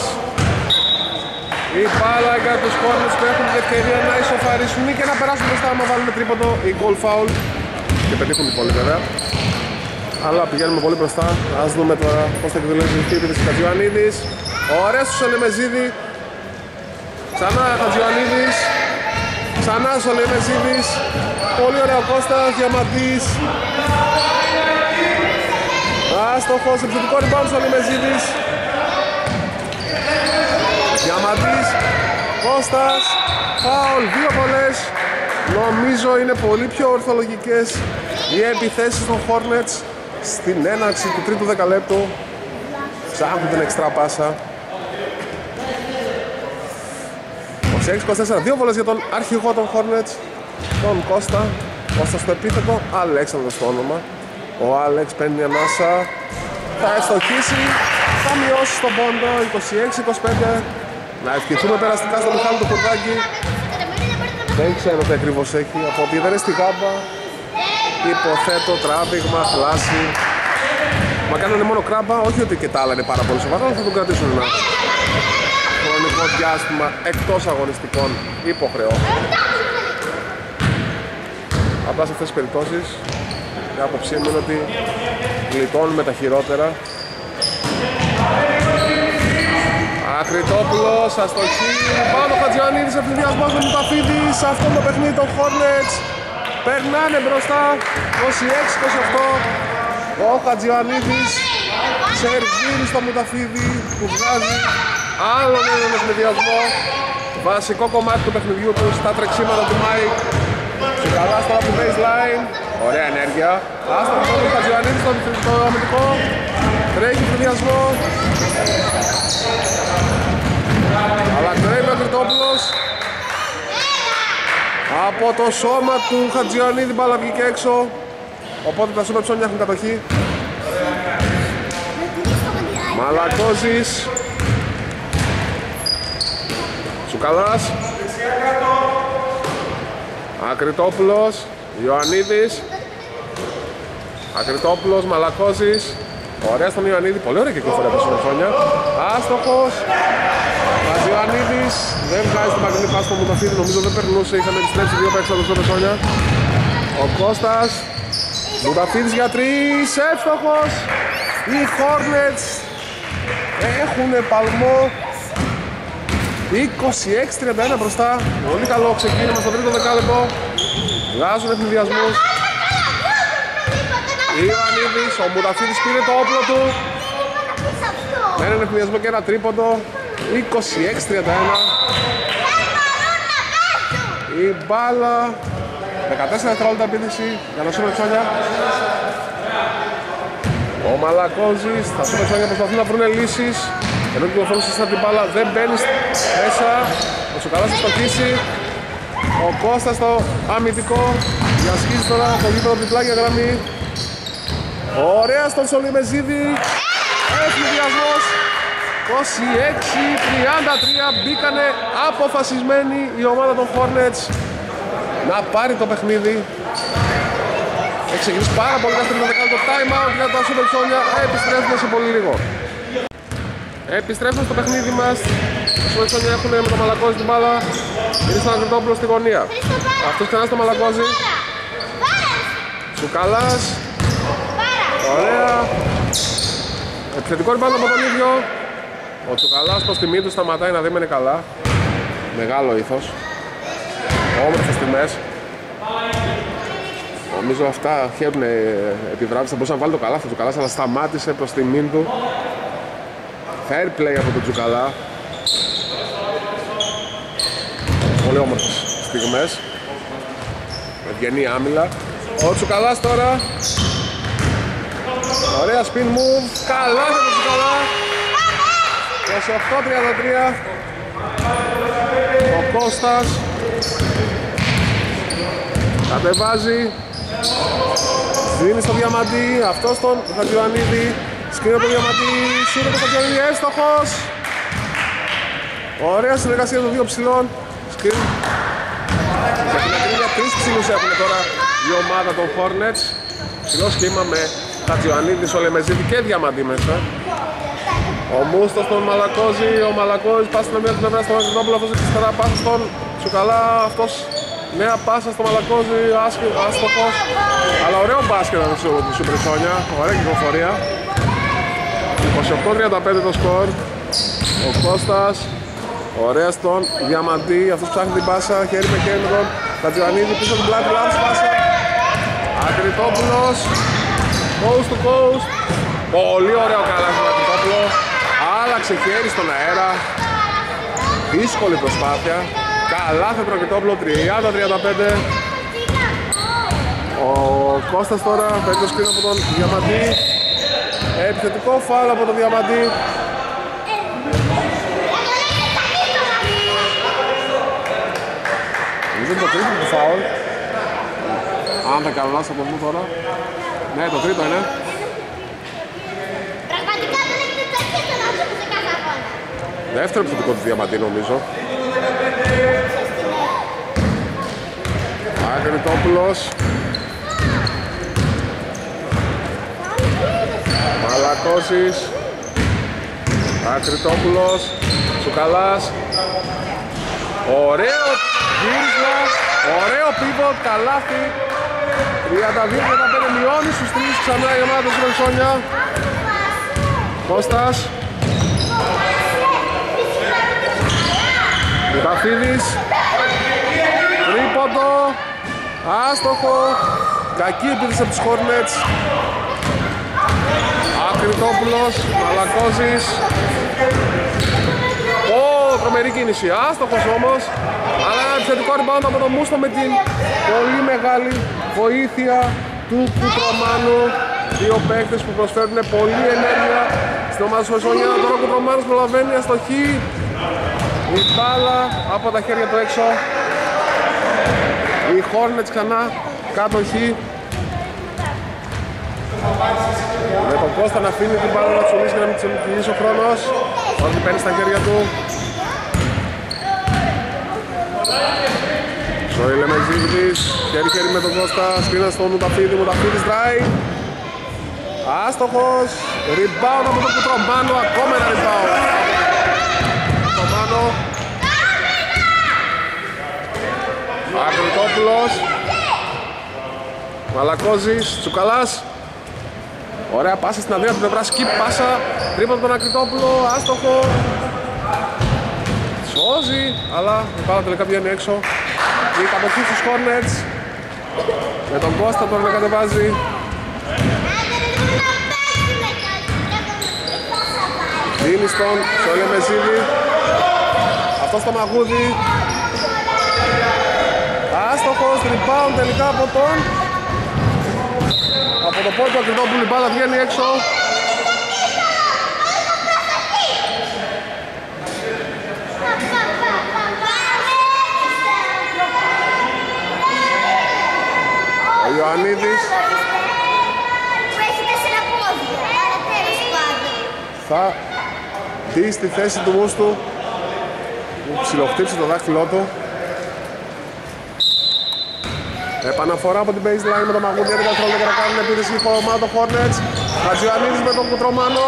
Speaker 1: Η μπάλα για τους Hornets που έχουν την ευκαιρία να ισοφαρίσουν ή και να περάσουν μπροστά άμα βάλουν τρίποντο ή goal foul. Και πετύχουν την πόλη βέβαια. Αλλά πηγαίνουμε πολύ μπροστά. Ας δούμε τώρα πώς θα εκδηλώσει η επίθεση του Χατζιωαννίδης. Ωραία στο Σολεμεζίδη. Ξανά Χατζιωαννίδης. Ξανά Σολεμεζίδης. Πολύ ωραίο Κώστας, Διαμαντής. Άστοχος, επιθετικό rebound Σολεμεζίδης. Διαμαντής. Κώστας. Φάουλ, δύο βολές. Νομίζω είναι πολύ πιο ορθολογικές οι επιθέσεις των Hornets. Στην έναρξη του τρίτου δεκαλέπτου ψάχνουν την εξτρά πάσα. 26-24, δύο βολές για τον αρχηγό των Hornets, τον Κώστα. Κώστα στο επίθετο, Αλέξανδρος στο όνομα. Ο Άλεξ παίρνει ανάσα, θα ευστοχίσει, θα μειώσει στον πόντο, 26-25. Να ευχηθούμε περαστικά στο Μιχάλη του Κουρδάκη. Δεν ξέρω τι ακριβώς έχει, από ότι δεν είναι στη γάμπα. Υποθέτω τράβηγμα, θλάση. Μα κάνανε μόνο κράμπα, όχι ότι και τα άλλα είναι πάρα πολύ σοβαρά, αλλά θα τον κρατήσουν ένα χρονικό διάστημα εκτός αγωνιστικών υποχρεώσεων. Απλά σε αυτές τις περιπτώσεις η άποψή μου είναι ότι γλιτώνουμε τα χειρότερα. Ακριτόπουλος, αστοχή, πάνω Χατζιωαννίδης, ευθυνδιασμός με Μουταφίδη. Σε αυτό το παιχνίδι των Hornets περνάνε μπροστά 26-28. Ο Χατζιωαννίδης σερβίρει στο Μουταφίδη που βγάζει άλλον έναν ευθυνδιασμό. Βασικό κομμάτι του παιχνιδιού του στα τρεξίματα του Μάικ. Καλά στο από baseline. Ωραία ενέργεια. Άστα το Χατζιωαννίδης στο αμυντικό. Τρέχει ευθυνδιασμό. Αλλά τρέχει ο Ακριτόπουλος. Από το σώμα του Χατζιωαννίδη μπάλα βγήκε έξω. Οπότε τα Super Sonic έχουν κατοχή. Μαλακόζης. Τσουκαλάς. Ακριτόπουλος. Ιωαννίδης. Ακριτόπουλος, Μαλακόζης. Ωραία στον Ιωαννίδη, πολύ ωραία κυκλοφορία από την Σόνια. Άστοχος. Ιωαννίδης δεν βγάζει την μακρινή πάση στο Μουταφίδη, νομίζω δεν περνούσε, είχαν επιστρέψει δύο παίκτες από το Σόνια. Ο Κώστας. Μουταφίδης για 3, εύστοχος. Οι Hornets έχουν παλμό. 26-31 μπροστά. Πολύ καλό ξεκίνημα στο τρίτο δεκάλεπτο. Βγάζουν ευνηδιασμούς. Ιωαννίδης, ο Μουταφίδης πήρε το όπλο του. Με έναν ευνηδιασμό και ένα τρίποντο. 26-31. Η μπάλα. 14 δευτερόλεπτα επίθεση για το Σούπερ Τσόνια. Ο Μαλακόζης, τα Σούπερ Τσόνια προσπαθούν να βρουν λύσεις. Ενώ κυκλοφορούσε σαν την μπάλα δεν μπαίνει μέσα. Ο Τσουκαλάς θα στοχίσει. Ο Κώστας στο αμυντικό. Διασχίζει τώρα το γήπεδο διπλά για γραμμή. Ωραία στον Σολιμεζίδη. Ευνηδιασμός. 26-33. Μπήκανε αποφασισμένοι η ομάδα των Hornets να πάρει το παιχνίδι. Έχει ξεκινήσει πάρα πολύ καστρινό να κάνει το time out για τα Super Sonia. Επιστρέφουμε σε πολύ λίγο. Επιστρέφουμε στο παιχνίδι μας. Τα Super Sonia έχουν με το Μαλακόζη την μπάλα. Είναι στον Αγριτόπουλο στη γωνία. Αυτός ξανά στο Μαλακόζη. Τσουκαλάς. Ωραία. Επιθετικό ριμπάουντ από τον ίδιο. Ο Τσουκαλάς προς τιμή του σταματάει να δίμενε καλά. Μεγάλο ήθος. Όμορφες τιμές. Νομίζω αυτά χαίρουν επιδράσεις. Θα μπορούσε να βάλει το καλάθι του Τσουκαλάς, αλλά σταμάτησε προς τιμή του. Fair play από τον Τσουκαλά. Πολύ όμορφες στιγμές. Ευγενή άμυλα. Ο Τσουκαλάς τώρα. Ωραία spin move. Καλά για τον Τσουκαλά. 28-33. Ο Κώστας κατεβάζει. Δίνει στο Διαμαντή. Αυτός τον Χατζιωαννίδη. Σκρίνει από τον Διαμαντή. Σύρε τον Χατζιωαννίδη. Εύστοχος. Ωραία συνεργασία των δύο ψηλών. Σκρίνει. Για την ακρίβεια 3 ψηλούς έχουν τώρα η ομάδα των Hornets. Ψηλό σχήμα με Χατζιωαννίδη, Σολεμεζίδη και Διαμαντή μέσα. Ο Μούστος στον Μαλακόζη, ο Μαλακόζης πάσει στην μία την πλευρά στον Αγριτόπουλο, αυτός εξτρά πάσα στον Τσουκαλά, αυτός νέα πάσα στο Μαλακόζη, άστοχος. Αλλά ωραίο μπάσκετ από τη Σούπερ Τσόνια, ωραία κυκλοφορία. 28-35 το σκορ. Ο Κώστας, ωραία στον Διαμαντή, αυτός ψάχνει την πάσα, χέρι με χέρι με τον Χατζιωαννίδη, πίσω την πλάτη, λάθος πάσα. Αγριτόπουλος, coast to coast. Πολύ ωραίο καλάθι του Αγριτόπουλο. Άλλαξε χέρι στον αέρα. Δύσκολη προσπάθεια. Καλάθι του Αγριτόπουλο, 30-35. Ο Κώστας τώρα παίρνει το σκριν από τον Διαμαντή. Επιθετικό φάουλ από τον Διαμαντή. Νομίζω είναι το τρίτο του φάουλ. Αν δεν κάνω λάθος από εδώ τώρα. Ναι, το τρίτο είναι. Δεύτερο επιθετικό του Διαμαντή νομίζω. Αγριτόπουλος. Μαλακόζης. Αγριτόπουλος. Τσουκαλάς. Ωραίο γύρισμα. Ωραίο pivot, καλάθι. 32-35 μειώνει στους 3 ξανά η ομάδα του Σούπερ Τσόνια. Κώστας. Μουταφίδης. Τρίποντο. Άστοχο. Κακή επίθεση από τους Hornets. Αγριτόπουλος. Μαλακόζης. Τρομερή κίνηση. Άστοχος όμως. Αλλά ένα επιθετικό rebound από τον Μούστο με την πολύ μεγάλη βοήθεια του Κουτρομάνου. Δύο παίκτες που προσφέρουν πολλή ενέργεια στην ομάδα του Σόνια. Τώρα ο Κουτρομάνος προλαβαίνει αστοχή. Η μπάλα από τα χέρια του έξω. Οι Hornets ξανά κατοχή. Με τον Κώστα να αφήνει την μπάλα να τσουλήσει και να μην τσουλήσει ο χρόνος. Όταν την παίρνει στα χέρια του. Σοηλεμεζίδης, χέρι-χέρι με τον Κώστα. Σκρίνα στον Μουταφίδη, Μουταφίδης drive. Άστοχος. Rebound από τον Κουτρομάνο, ακόμα ένα rebound. Κουτρομάνο. Ακριτόπουλος. Μαλακόζης, Τσουκαλάς. Ωραία πάσα στην αδύνατη πλευρά, skip πάσα. Τρίποντο από τον Ακριτόπουλο, άστοχο. Σώζει, αλλά η μπάλα τελικά βγαίνει έξω. Η κατοχή στους Hornets. Με τον Κώστα τώρα να κατεβάζει. Δίνει στον Σόλε Μεσίδη. Αυτό στο Μαγούδι. Άστοχος, rebound τελικά από τον πόδι του Ακριτόπουλου, η μπάλα βγαίνει έξω. Ο Ιωαννίδης θα δει στη θέση του Μούστου που ψιλοχτύψει το δάχτυλό του. Επαναφορά από την baseline με το Μαγούδι, 11 δευτερόλεπτα να κάνουν επίθεση η ομάδα Hornets. Χατζιωαννίδης με τον Κουτρομάνο.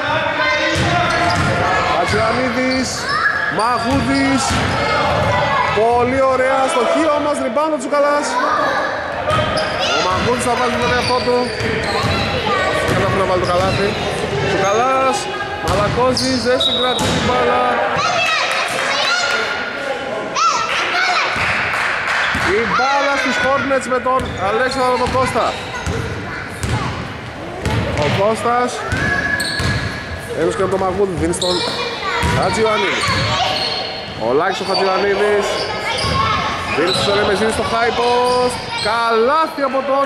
Speaker 1: Χατζιωαννίδης, Μαγούδης. Πολύ ωραία, στοχή όμως, rebound ο Τσουκαλάς. Ο Μαγούδης θα βάζει τον εαυτό του. Κατάφερε να βάλει το καλάθι. Τσουκαλάς, Μαλακόζης, δεν συγκρατεί την μπάλα. Η μπάλα στους Hornets με τον Αλέξανδρο τον Κώστα. Ο Κώστας ένωσε και από τον Μαγούδη, δίνει στον Χατζιωαννίδη. Ο Λάκης ο Χατζιωαννίδης δίνει στους Σολεμεζίδη στο high post. Καλάθι από τον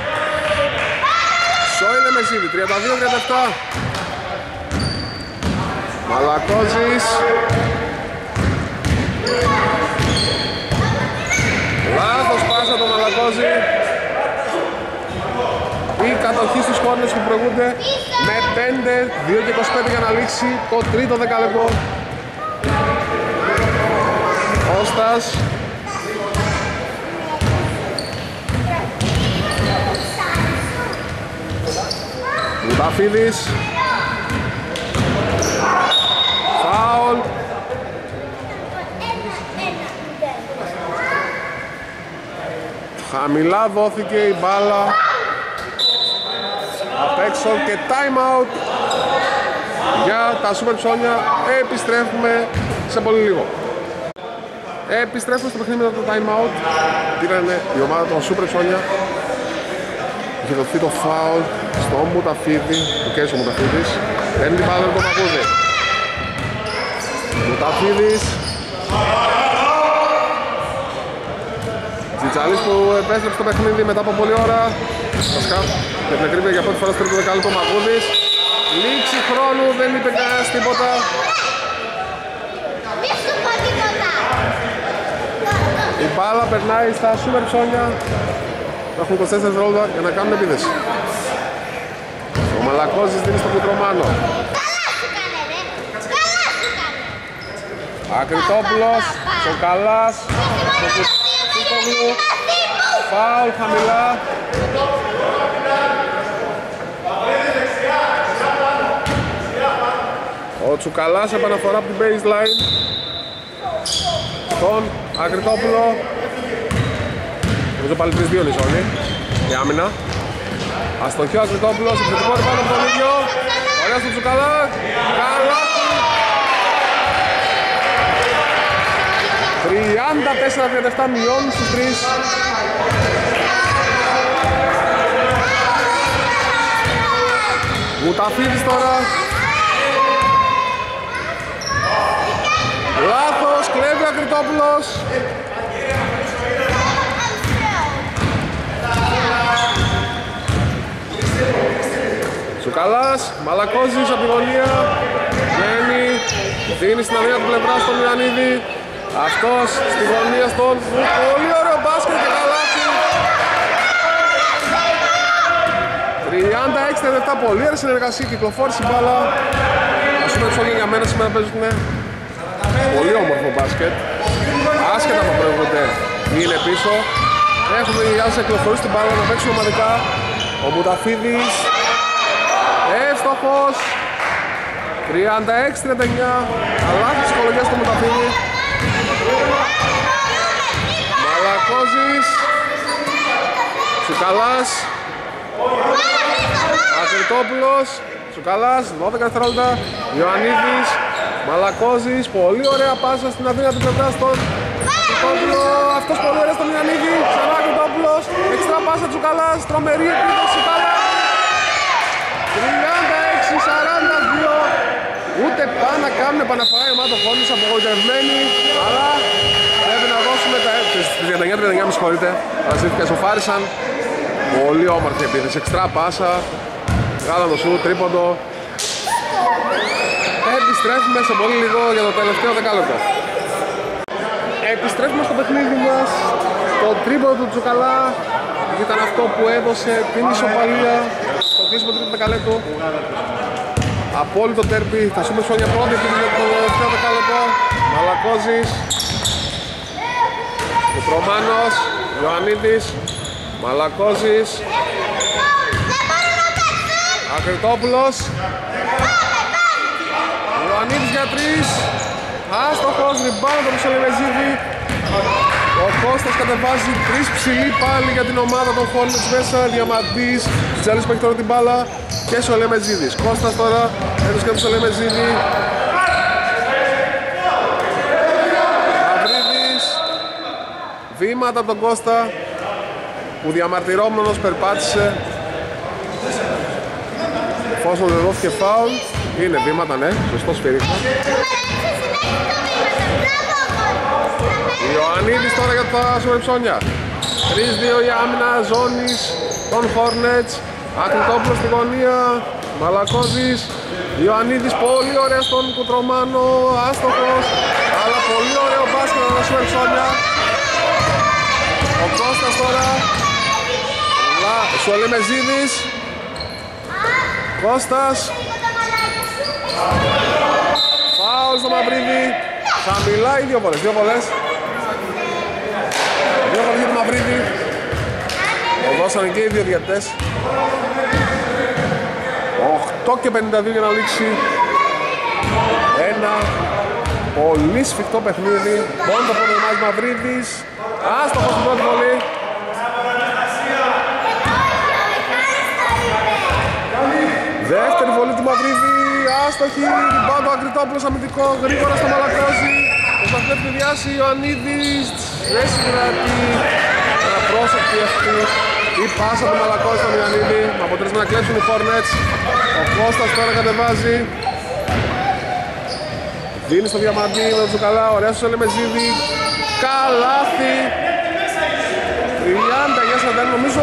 Speaker 1: Σόιλε Μεσίδη, 32-37. Μαλακόζης. Λάθος πάσα τον Μαλακόζη. Η κατοχή στους Hornets που προηγούνται με 5, 2 και 25 για να λήξει το τρίτο δεκαλεπτό. Κώστας. Μουταφίδης. Φάουλ. Χαμηλά δόθηκε η μπάλα απ' έξω και time out για τα Super Ψώνια. Επιστρέφουμε σε πολύ λίγο. Επιστρέφουμε στο παιχνίδι μετά το time out. Πήρανε η ομάδα των Super Ψώνια. Είχε δοθεί το foul στο Μουταφίδη, το κέρδισε ο Μουταφίδης. Παίρνει την μπάλα με τον Μαγούδη. Μουταφίδης. Τζιτζαλής που επέστρεψε στο παιχνίδι μετά από πολλή ώρα. Βασικά, για την ακρίβεια για πρώτη φορά στο τρίτο δεκάλεπτο Μαγούδης. Λήξη χρόνου, δεν είπε κανένας τίποτα. Η μπάλα περνάει στα Super Ψώνια. Έχουν 24 δευτερόλεπτα για να κάνουν επίθεση. Ο Μαλακόζης δίνει στον Κουτρομάνο. Ακριτόπουλος, Τσοκαλάς, φάουλ χαμηλά. Ο Τσουκαλάς επαναφορά από την baseline τον Ακριτόπουλο. Νομίζω πάλι 3-2 είναι η ζώνη, η άμυνα. Αστοχή ο Ακριτόπουλος, επιθετικό ρηπάνω από τον ίδιο. Ωραία στο Τσουκαλά, καλάθι. 34-37 μειώνουν στους 3. Μουταφίδης τώρα. Λάθος, κλέβει ο Ακριτόπουλος. Τσουκαλάς, Μαλακόζης από τη γωνία. Μένει, δίνει στην αδύνατη πλευρά στον Ιωαννίδη. Αυτός στη γωνία στον πολύ ωραίο μπάσκετ και καλάθι. 36-37, πολύ ωραία συνεργασία, κυκλοφόρησε η μπάλα. Ας πούμε ψώνια για μένα σήμερα παίζουν πολύ όμορφο μπάσκετ. Άσχετα που προηγούνται είναι πίσω. Έχουμε η Άλσα κυκλοφορήσει την μπάλα να παίξουν ομαδικά. Ο Μουταφίδης άστοχος. 36-39. Αλλά τις ψυχολογίες του Μουταφίδη. Μαλακόζης. Τσουκαλάς. Ακριτόπουλος. Τσουκαλάς, 12 δευτερόλεπτα. Ιωαννίδης. Μαλακόζης. Πολύ ωραία πάσα στην αδύνατη πλευρά στον Ακριτόπουλο. Αυτός πολύ ωραία στον Ιωαννίδη. Ξανά Ακριτόπουλος. Εξτρά πάσα Τσουκαλάς. Τρομερή επίθεση. Καλά. 36-42. Ούτε πάνε να κάνουν επαναφορά οι ομάδες απογοητευμένοι. Αλλά πρέπει να δώσουμε τα 39-39, με συγχωρείτε. Αλλά ζήτηκα, σοφάρισαν. Πολύ όμορφη επίθεση. Εξτρά πάσα. Γάλανο σου, τρίποντο. Επιστρέφουμε σε πολύ λίγο για το τελευταίο δεκάλεπτο. Επιστρέφουμε στο παιχνίδι μας. Το τρίποντο του Τσουκαλά ήταν αυτό που έδωσε την ισοπαλία στο κλείσιμο του τρίτου δεκαλέπτου. Απόλυτο τέρπι. Θα σούμε Σόνια πρώτη για το τελευταίο δεκάλεπτο. Μαλακόζης. Κουτρομάνος. Ιωαννίδης. Μαλακόζης. Ακριτόπουλος. Ιωαννίδης για 3. Άστοχος, ριμπάνω τον Σολεμεζίδη. Ο Κώστας κατεβάζει 3 ψηλή πάλι για την ομάδα των Hornets μέσα. Διαμαντής, Τζαλής που έχει τώρα την μπάλα και Σολεμεζίδης. Κώστας τώρα, έδωσε και τον Σολεμεζίδη. Μαυρίδης. Βήματα από τον Κώστα που διαμαρτυρόμενος περπάτησε. Εφόσον δεν δόθηκε φάουλ, είναι βήματα, ναι, σωστό σφυρίχμα. Ιωαννίδης τώρα για τα Σουρεψόνια. 3-2 η άμυνα ζώνης των Hornets. Ακριτόπουλος στη γωνία. Μαλακόζης. Ιωαννίδης πολύ ωραία στον Κουτρομάνο. Άστοχος. Αλλά πολύ ωραίο μπάσκετ από τα Σουρεψόνια. Ο Κώστας τώρα. Σολεμεζίδης. Κώστας. Φάουλ στο Μαυρίδη. Χαμηλά οι δύο βολές. Δύο βολές για το Μαυρίδη. Το δώσανε και οι δύο διαιτητές. 8:52 για να λήξει ένα πολύ σφιχτό παιχνίδι. Πόντο από τον Μαυρίδης. Άστοχος στην πρώτη βολή. Δεύτερη βολή του Μαυρίδη. Άστοχη. Ριμπάουντ Ακριτόπουλος αμυντικό. Γρήγορα στο Μαλακόζη. Προσπαθεί να ευνηδιάσει Ιωαννίδης. Δεν συγκρατεί. Αναπρόσεκτη αυτή η πάσα του Μαλακόζη στον Ιωαννίδη. Με αποτέλεσμα να κλέψουν οι Hornets. Ο Κώστας τώρα κατεβάζει. Δίνει στο Διαμαντή με τον Τσουκαλά. Ωραία στο Σολεμεζίδη. Καλάθι. 39-41 νομίζω.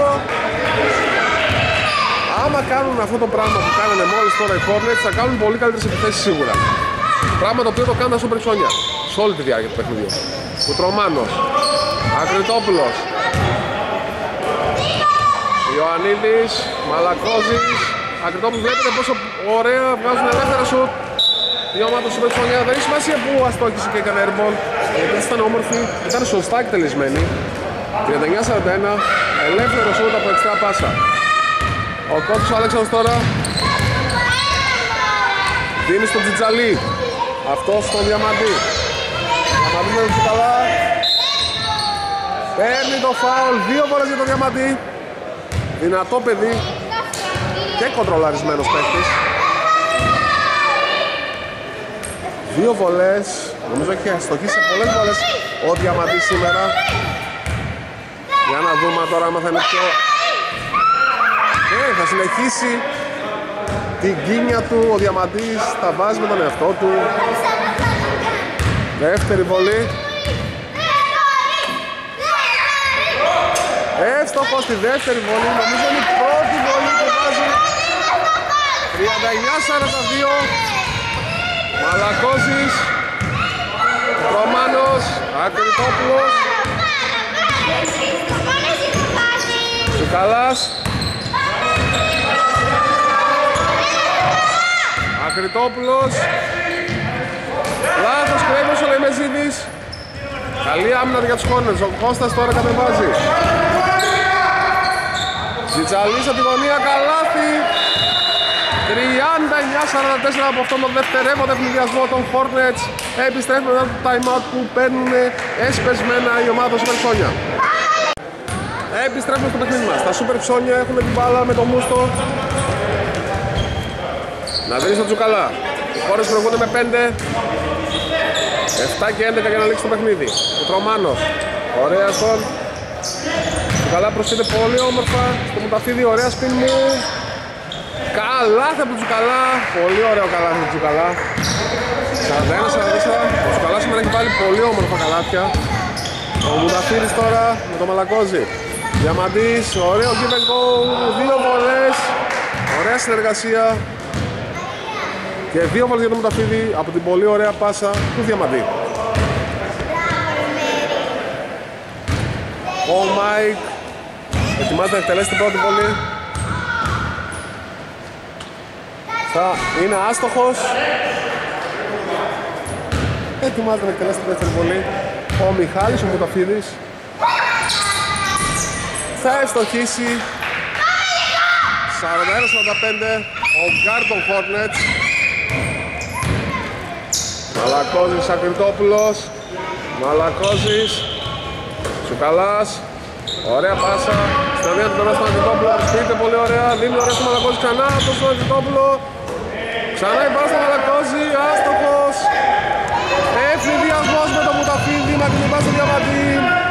Speaker 1: Άμα κάνουν αυτό το πράγμα που κάνανε μόλις τώρα οι Hornets, θα κάνουν πολύ καλύτερες επιθέσεις σίγουρα. Πράγμα το οποίο το κάνουν στο Σουρεψόνια σε όλη τη διάρκεια του παιχνιδιού. Κουτρομάνος. Ακριτόπουλος. Ιωαννίδης. Μαλακόζης. Ακριτόπουλος, βλέπετε πόσο ωραία βγάζουν ελεύθερα σουτ. Η ομάδα του Σουρεψόνια δεν έχει σημασία που αστόχησε και έκανε airball. Γιατί ήταν όμορφη, ήταν σωστά εκτελεσμένη. 39-41. Ελεύθερο σουτ από εξτρά πάσα. Ο κότσος ο Αλέξανδρος τώρα δίνει στον Τζιτζαλή. Αυτός στον Διαμαντή. Διαμαντή με τον Τσουκαλά. Παίρνει το φάουλ. 2 φορές για τον Διαμαντή. Δυνατό παιδί και κοντρολαρισμένος παίκτης. 2 βολές. Νομίζω έχει αστοχίσει σε πολλές βολές ο Διαμαντής σήμερα. Για να δούμε τώρα άμα θα είναι πιο... θα συνεχίσει την κίνια του, ο Διαμαντής θα βάζει με τον εαυτό του. Δεύτερη βολή. Εύστοχο στη δεύτερη βολή, νομίζω είναι η πρώτη βολή που βάζει. 39-42. Μαλακόζης. Ρωμάνος. Ακριτόπουλος. Τσουκαλάς. Ακριτόπουλος. Λάθος κρέμει ο Σολεμεζίδης. Καλή άμυνα για τους Hornets. Ο Κώστας τώρα κατεβάζει. Ζιτζαλής από τη γωνία, καλάθι. 39-44 από αυτόν τον δευτερεύοντα ευνηδιασμό των Hornets. Επιστρέφουν μετά το time out που παίρνουν εσπεσμένα η ομάδα των Super Ψώνια. Επιστρέφουμε στο παιχνίδι μας. Τα Super Ψώνια έχουν την μπάλα με το Μούστο. Να δίνει στο Τσουκαλά. Οι χώρες προηγούνται με 5. 7 και 11 για να λήξει το παιχνίδι. Ο Τρομάνος. Ωραία στον Τσουκαλά, προσθέτει πολύ όμορφα. Στο Μουταφίδι, ωραία spin move. Καλάθι από τον Τσουκαλά. Πολύ ωραίο καλάθι από τον Τσουκαλά. 41-44. Ο Τσουκαλάς σήμερα έχει βάλει πολύ όμορφα καλάθια. Ο Μουταφίδης τώρα με το Μαλακόζι. Διαμαντής, ωραίο give and go. 2 βολές. Ωραία συνεργασία. Και 2 βολές για το Μουταφίδη από την πολύ ωραία πάσα του Διαμαντή. Ο Μάικ ετοιμάζεται να εκτελέσει την πρώτη βολή. Θα είναι άστοχος. Ετοιμάζεται να εκτελέσει την δεύτερη βολή. Ο Μιχάλης, ο Μουταφίδης, θα ευστοχίσει. 41-45. Ο γκάρντ των Hornets. Μαλακόζης, Ακριτόπουλος. Μαλακόζης, Τσουκαλάς. Ωραία πάσα. Στην αδεία του περνά στον Ακριτόπουλο. Σπίρεται πολύ ωραία. Δίνει ωραία στο Μαλακόζη ξανά. Αυτό στον Ακριτόπουλο. Ξανά η πάσα στο Μαλακόζη. Άστοχος. Ευνηδιασμός με το Μουταφίδη. Μακρινή πάσα στο Διαμαντή.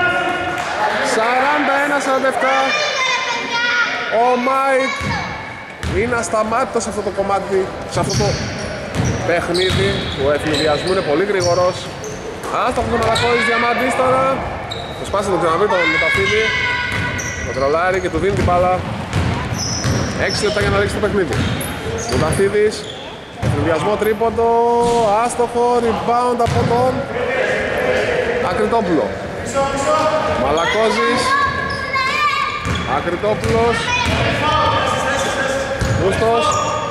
Speaker 1: 41-47. Ο Μάικ είναι ασταμάτητος σε αυτό το κομμάτι, σε αυτό το παιχνίδι του ευνηδιασμού, είναι πολύ γρήγορος. Άστοχος ο Μαλακόζης, Διαμαντής τώρα. Το σπάσει τον ξαναβρει το Μουταφίδη. Το τρολάρει και του δίνει την μπάλα. 6 λεπτά για να ρίξει το παιχνίδι. Μουταφίδης, ευνηδιασμό τρίποντο, άστοχο, rebound από τον Ακριτόπουλο. Μαλακόζης, Ακριτόπουλος, Μούστος,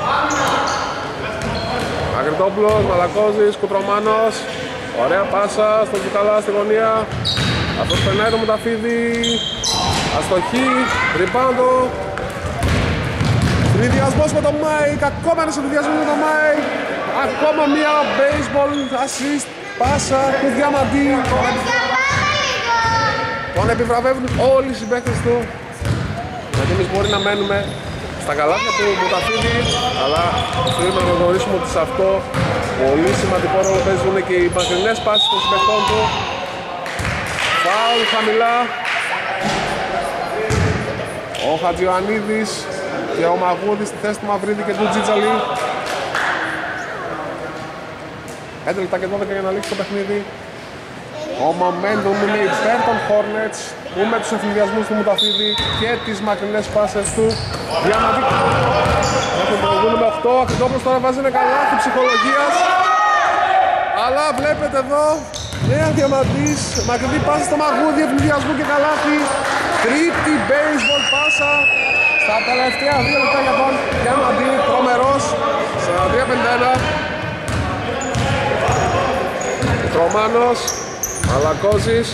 Speaker 1: Ακριτόπουλος, Μαλακόζης, Κουτρομάνος. Ωραία πάσα στον Τσουκαλά στη γωνία. Αυτός περνάει το Μουταφίδη. Αστοχή, ριμπάουντο. Συνδυασμός με τον Μάικ. Ακόμα ένας συνδυασμός με τον Μάικ. Ακόμα μία baseball assist πάσα του Διαμαντή. Τον επιβραβεύουν όλοι οι συμπαίκτες του. Γιατί εμείς μπορεί να μένουμε στα καλάθια του Μουταφίδη, αλλά θέλουμε να γνωρίσουμε ότι σε αυτό πολύ σημαντικό ρόλο παίζουν και οι μακρινές πάσεις των συμπαικτών του. Φάουλ χαμηλά. Ο Χατζιωαννίδης και ο Μαγούδης στη θέση του Μαυρίδη και του Τζίτζαλη. 5 λεπτά και 12 για να λήξει το παιχνίδι. Ο momentum είναι υπέρ των Hornets που με τους ευθυνδιασμούς του Μουταφίδη και τις μακρινές πάσες του Διαμαντή. Έχουν προηγούμενο με 8, ο Ακριτόπουλος τώρα βάζει ένα καλάθι ψυχολογίας. Αλλά βλέπετε εδώ, νέα Διαμαντής, μακρινή πάσα στο Μαγούδι, ευθυνδιασμού και καλάθι. Τρίτη baseball πάσα στα τελευταία 2 λεπτά για τον Διαμαντή, τρομερός, 43-51. Τρομάνος, Μαλακόζης,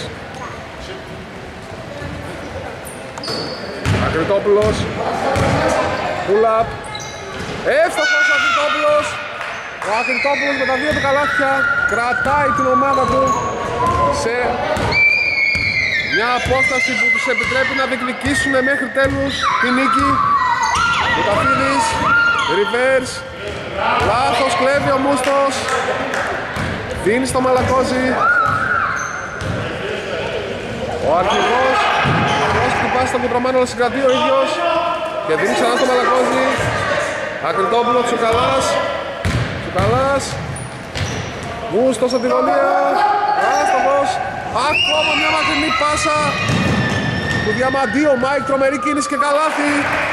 Speaker 1: Ακριτόπουλος, pull-up, εύστοχος ο Ακριτόπουλος. Ο Ακριτόπουλος με τα 2 του καλάθια κρατάει την ομάδα του σε μια απόσταση που τους επιτρέπει να διεκδικήσουν μέχρι τέλους την νίκη. Μουταφίδης, reverse, λάθος, κλέβει ο Μούστος, δίνει στο Μαλακόζη. Ο αρχηγός του πάση στον Κουτρομάνο, αλλά συγκρατεί ο ίδιος και δίνει ξανά στο Μαλακόζη. Ακριτόπουλο, Τσουκαλάς. Τσουκαλάς. Μούστος από τη γωνία. Άστοχος. Ακόμα μια μακρινή πάσα του Διαμαντή. Ο Μάικ, τρομερή κίνηση και καλάθι.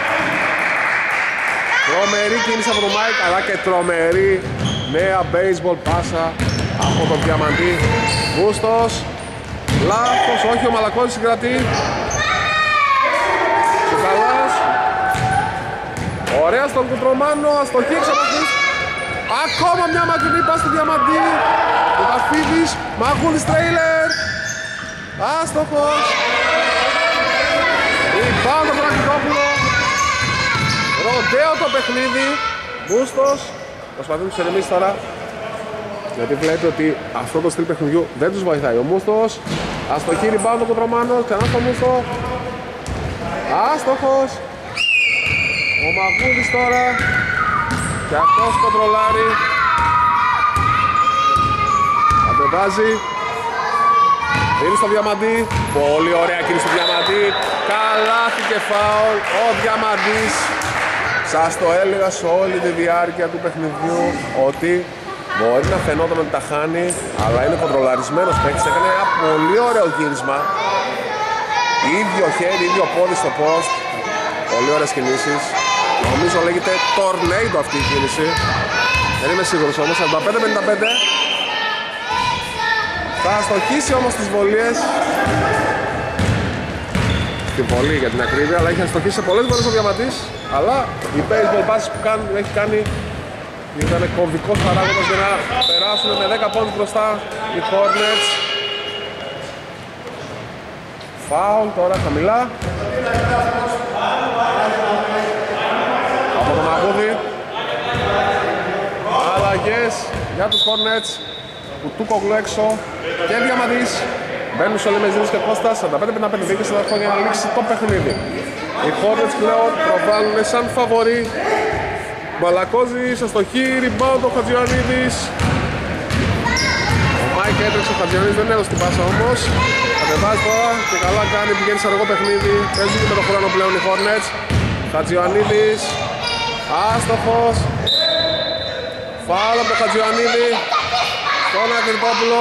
Speaker 1: Τρομερή κίνηση από τον Μάικ, αλλά και τρομερή νέα baseball πάσα από τον Διαμαντή. Μούστος. Λάθος, όχι, ο Μαλακόζης συγκρατεί. Τσουκαλάς. Ωραία στον Κουτρομάνο, αστοχή εξ αποχής. Ακόμα μια μακρινή πάση του Διαμαντή. Μουταφίδης, Μαγούλης τρέιλερ. Άστοχος. Rebound από τον Ακριτόπουλο. Ροντέο το παιχνίδι. Μπούστος προσπαθεί να τους ερεμίσει τώρα, γιατί βλέπει ότι αυτό το στυλ παιχνιδιού δεν τους βοηθάει. Ο Μούστος, αστοχή rebound ο Κουτρομάνος, ξανά στο Μούστο. Άστοχος. Ο Μαγούδης τώρα και αυτός κοντρολάρει. Αντεβάζει. Δίνει στο Διαμαντή. Πολύ ωραία κίνηση στο Διαμαντή. Καλάθι και φάουλ. Ο Διαμαντής. Σας το έλεγα σε όλη τη διάρκεια του παιχνιδιού ότι μπορεί να φαινόταν ότι τα χάνει, αλλά είναι κοντρολαρισμένος παίκτης. Έκανε ένα πολύ ωραίο γύρισμα. Ίδιο χέρι, ίδιο πόδι στο post. Πολύ ωραίες κινήσεις. Νομίζω λέγεται Tornado αυτή η κίνηση. Δεν είμαι σίγουρος όμως. 45-55. Θα αστοχίσει όμως τις βολίες. Στη βολή για την ακρίβεια, αλλά έχει αστοχίσει σε πολλές βολές ο Διαμαντής. Αλλά οι baseball passes που έχει κάνει ήταν κομβικός παράγοντας για να περάσουν με 10 πόντους μπροστά οι Hornets. Φάουλ τώρα χαμηλά από τον Μαγούδη. Αλλαγές για τους Hornets. Κουτούκογλου έξω και Διαμαντής. Μπαίνουν σε Λεμεζίνους και Κώστας. 45-55 δίκες στα για να λήξει το παιχνίδι. Οι Hornets πλέον προβάλλουν σαν φαβορί. Μαλακώζης, αστοχή, rebound ο Χατζιωαννίδης. Ο Μάικ έτρεξε, ο Χατζιωαννίδης δεν έδωσε την πάσα όμως. Κατεβάζει τώρα και καλά κάνει, πηγαίνει σε αργό παιχνίδι. Παίζουν και με το χρόνο πλέον οι Hornets. Χατζιωαννίδης, άστοχος. Φάουλ από τον Χατζιωαννίδη. Στον Ακρυπόπουλο.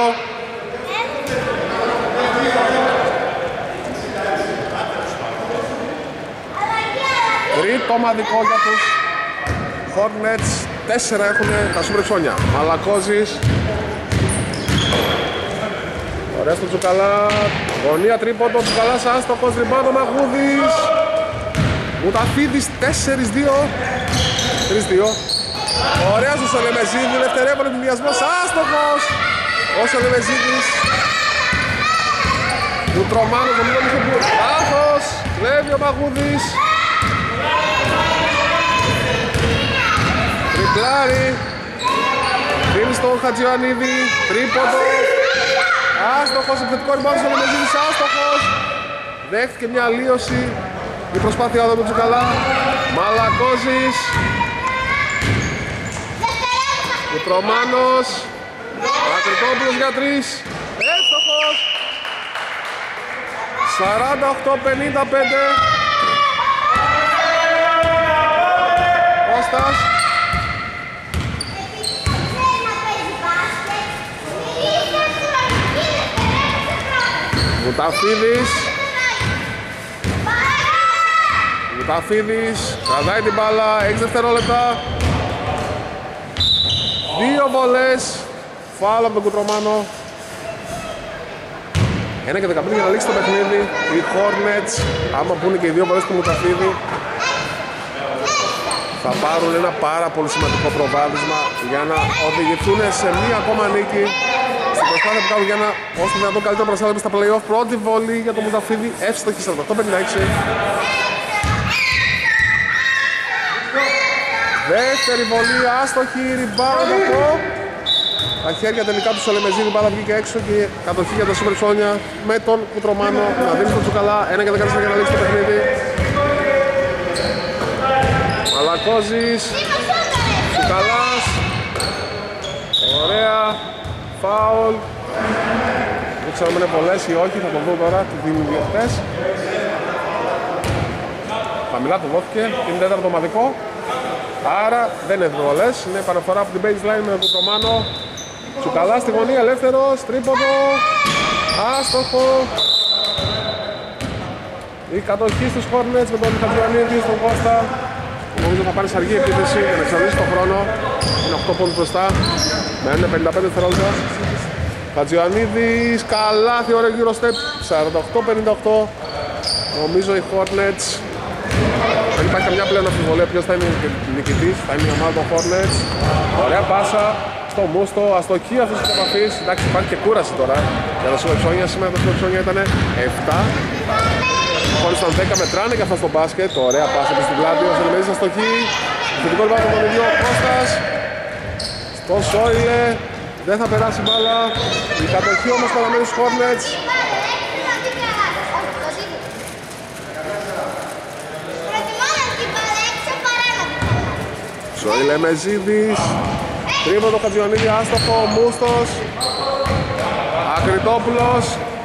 Speaker 1: Τρίτο ομαδικό για τους Hornets. 4 έχουν τα σούπερ ξόνια. Μαλακώζης. Ωραία στο Τσουκαλά. Γωνία τρίποντο. Τσουκαλάς άστοχος. Ριμπάντο Μαγούδης. Μουταφίδης 4-2. 3-2. Ωραία στο Σολεμεζίδη. Δευτερεύον ευνηδιασμός. Άστοχος. Ο Σολεμεζίδης. Κουτρομάνος. Νομίζω είχε πει. Λάθος. Κλέβει ο Μαγούδης. Τριπλάρι. Δίνει στον Χατζιωαννίδη. Τρίποντο. Άστοχος. Επιθετικό ριμπάουντ στο Λεμεζίδης. Άστοχος. Δέχτηκε μια αλλίωση η προσπάθειά του Τσουκαλά. Μαλακώζης. Κουτρομάνος. Ακριτόπουλος για 3. Έστοχος. 48-55. Κώστας. Μουταφίδης. Μουταφίδης. Κρατάει την μπάλα. 6 δευτερόλεπτα. 2 βολές. Φάουλ από τον Κουτρομάνο. 1 και 15 για να λήξει το παιχνίδι. Οι Hornets, άμα πούνε και οι 2 βολές του Μουταφίδη, θα πάρουν ένα πάρα πολύ σημαντικό προβάδισμα για να οδηγηθούν σε μία ακόμα νίκη στην προσπάθεια που κάνουν για να όσο δυνατόν καλύτερο προσέλευμα στα play-off. Πρώτη βολή για τον Μουταφίδη, εύστοχη 48-56. Δεύτερη βολή, άστοχη, rebound από τα χέρια τελικά του Σολεμεζίδη. Μπάλα βγήκε έξω και κατοχή για τα σούπερ ξόνια με τον Κουτρομάνο να δίνει στον Τσουκαλά. 1 και 14 για να λήξει το παιχνίδι. Μαλακώζης. Τσουκαλάς. Ωραία. Φάουλ. Δεν ξέρω αν είναι πολλές ή όχι, θα το δω τώρα, τι δίνουν οι διαιτητές. Χαμηλά του δόθηκε, είναι τέταρτο ομαδικό. Άρα δεν είναι βολές, είναι παραφορά από την baseline με τον Κουτρομάνο. Τσουκαλά στη γωνία, ελεύθερος, τρίποντο, άστοχο. Η κατοχή στους Hornets με τον Χατζιωαννίδη στον Κώστα. Νομίζω θα πάρει σε αργή επίθεση για να εξαντλήσει τον χρόνο. Είναι 8 πόντους μπροστά, μένουν 55 δευτερόλεπτα. Χατζιωαννίδης, καλάθι, ωραίο γύρω step, 48-58. Νομίζω οι Hornets, δεν υπάρχει καμιά πλέον αμφιβολία ποιος θα είναι νικητής, θα είναι η ομάδα των Hornets. Ωραία πάσα στο Μούστο, αστοχή αυτής της επαφής. Εντάξει, υπάρχει και κούραση τώρα για τα σοεξόνια. Σήμερα τα σοεξόνια ήταν 7. Χωρίς τον 10 μετράνε και αυτά στο μπάσκετ. Ωραία πάσα και στην πλάτη, ο Σελεμέζης αστοχή. Επιθετικό λοιπόν από τον ίδιο Κώστας. Στο Σόιλε. Δεν θα περάσει μπάλα. Η κατοχή όμως παραμένει στους Hornets. Σόιλε Μεζίδης. Τρίποντο Χατζιονίδη, άστοχο. Μούστος. Ακριτόπουλος.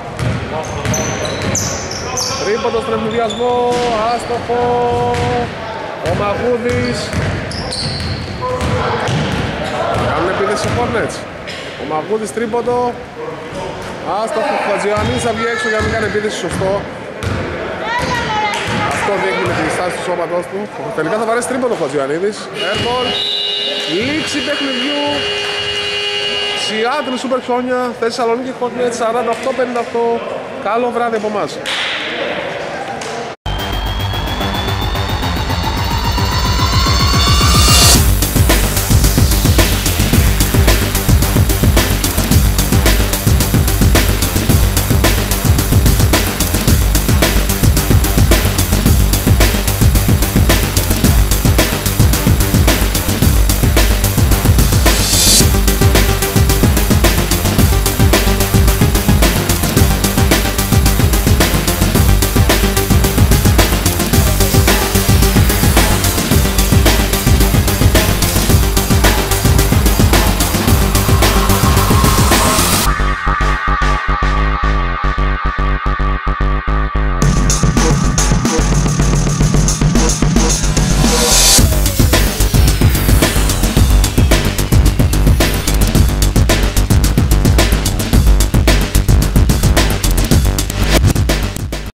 Speaker 1: Τρίποντο στον ευνηδιασμό. Άστοχο. Ο Μαγούδης. Κάνουν επίθεση οι Hornets. Ο Μαγούδης τρίποντο. Άστοχο. Ο Χατζιονίδης θα βγει έξω για να μην κάνει επίθεση, σωστό. Αυτό δείχνει με τη στάση του σώματος του. Τελικά θα βαρέσει τρίποντο ο Χατζιονίδης. Airball. Λήξη παιχνιδιού. Seattle Supersonics, Θεσσαλονίκη Hornets 48-58. Καλό βράδυ από εμάς.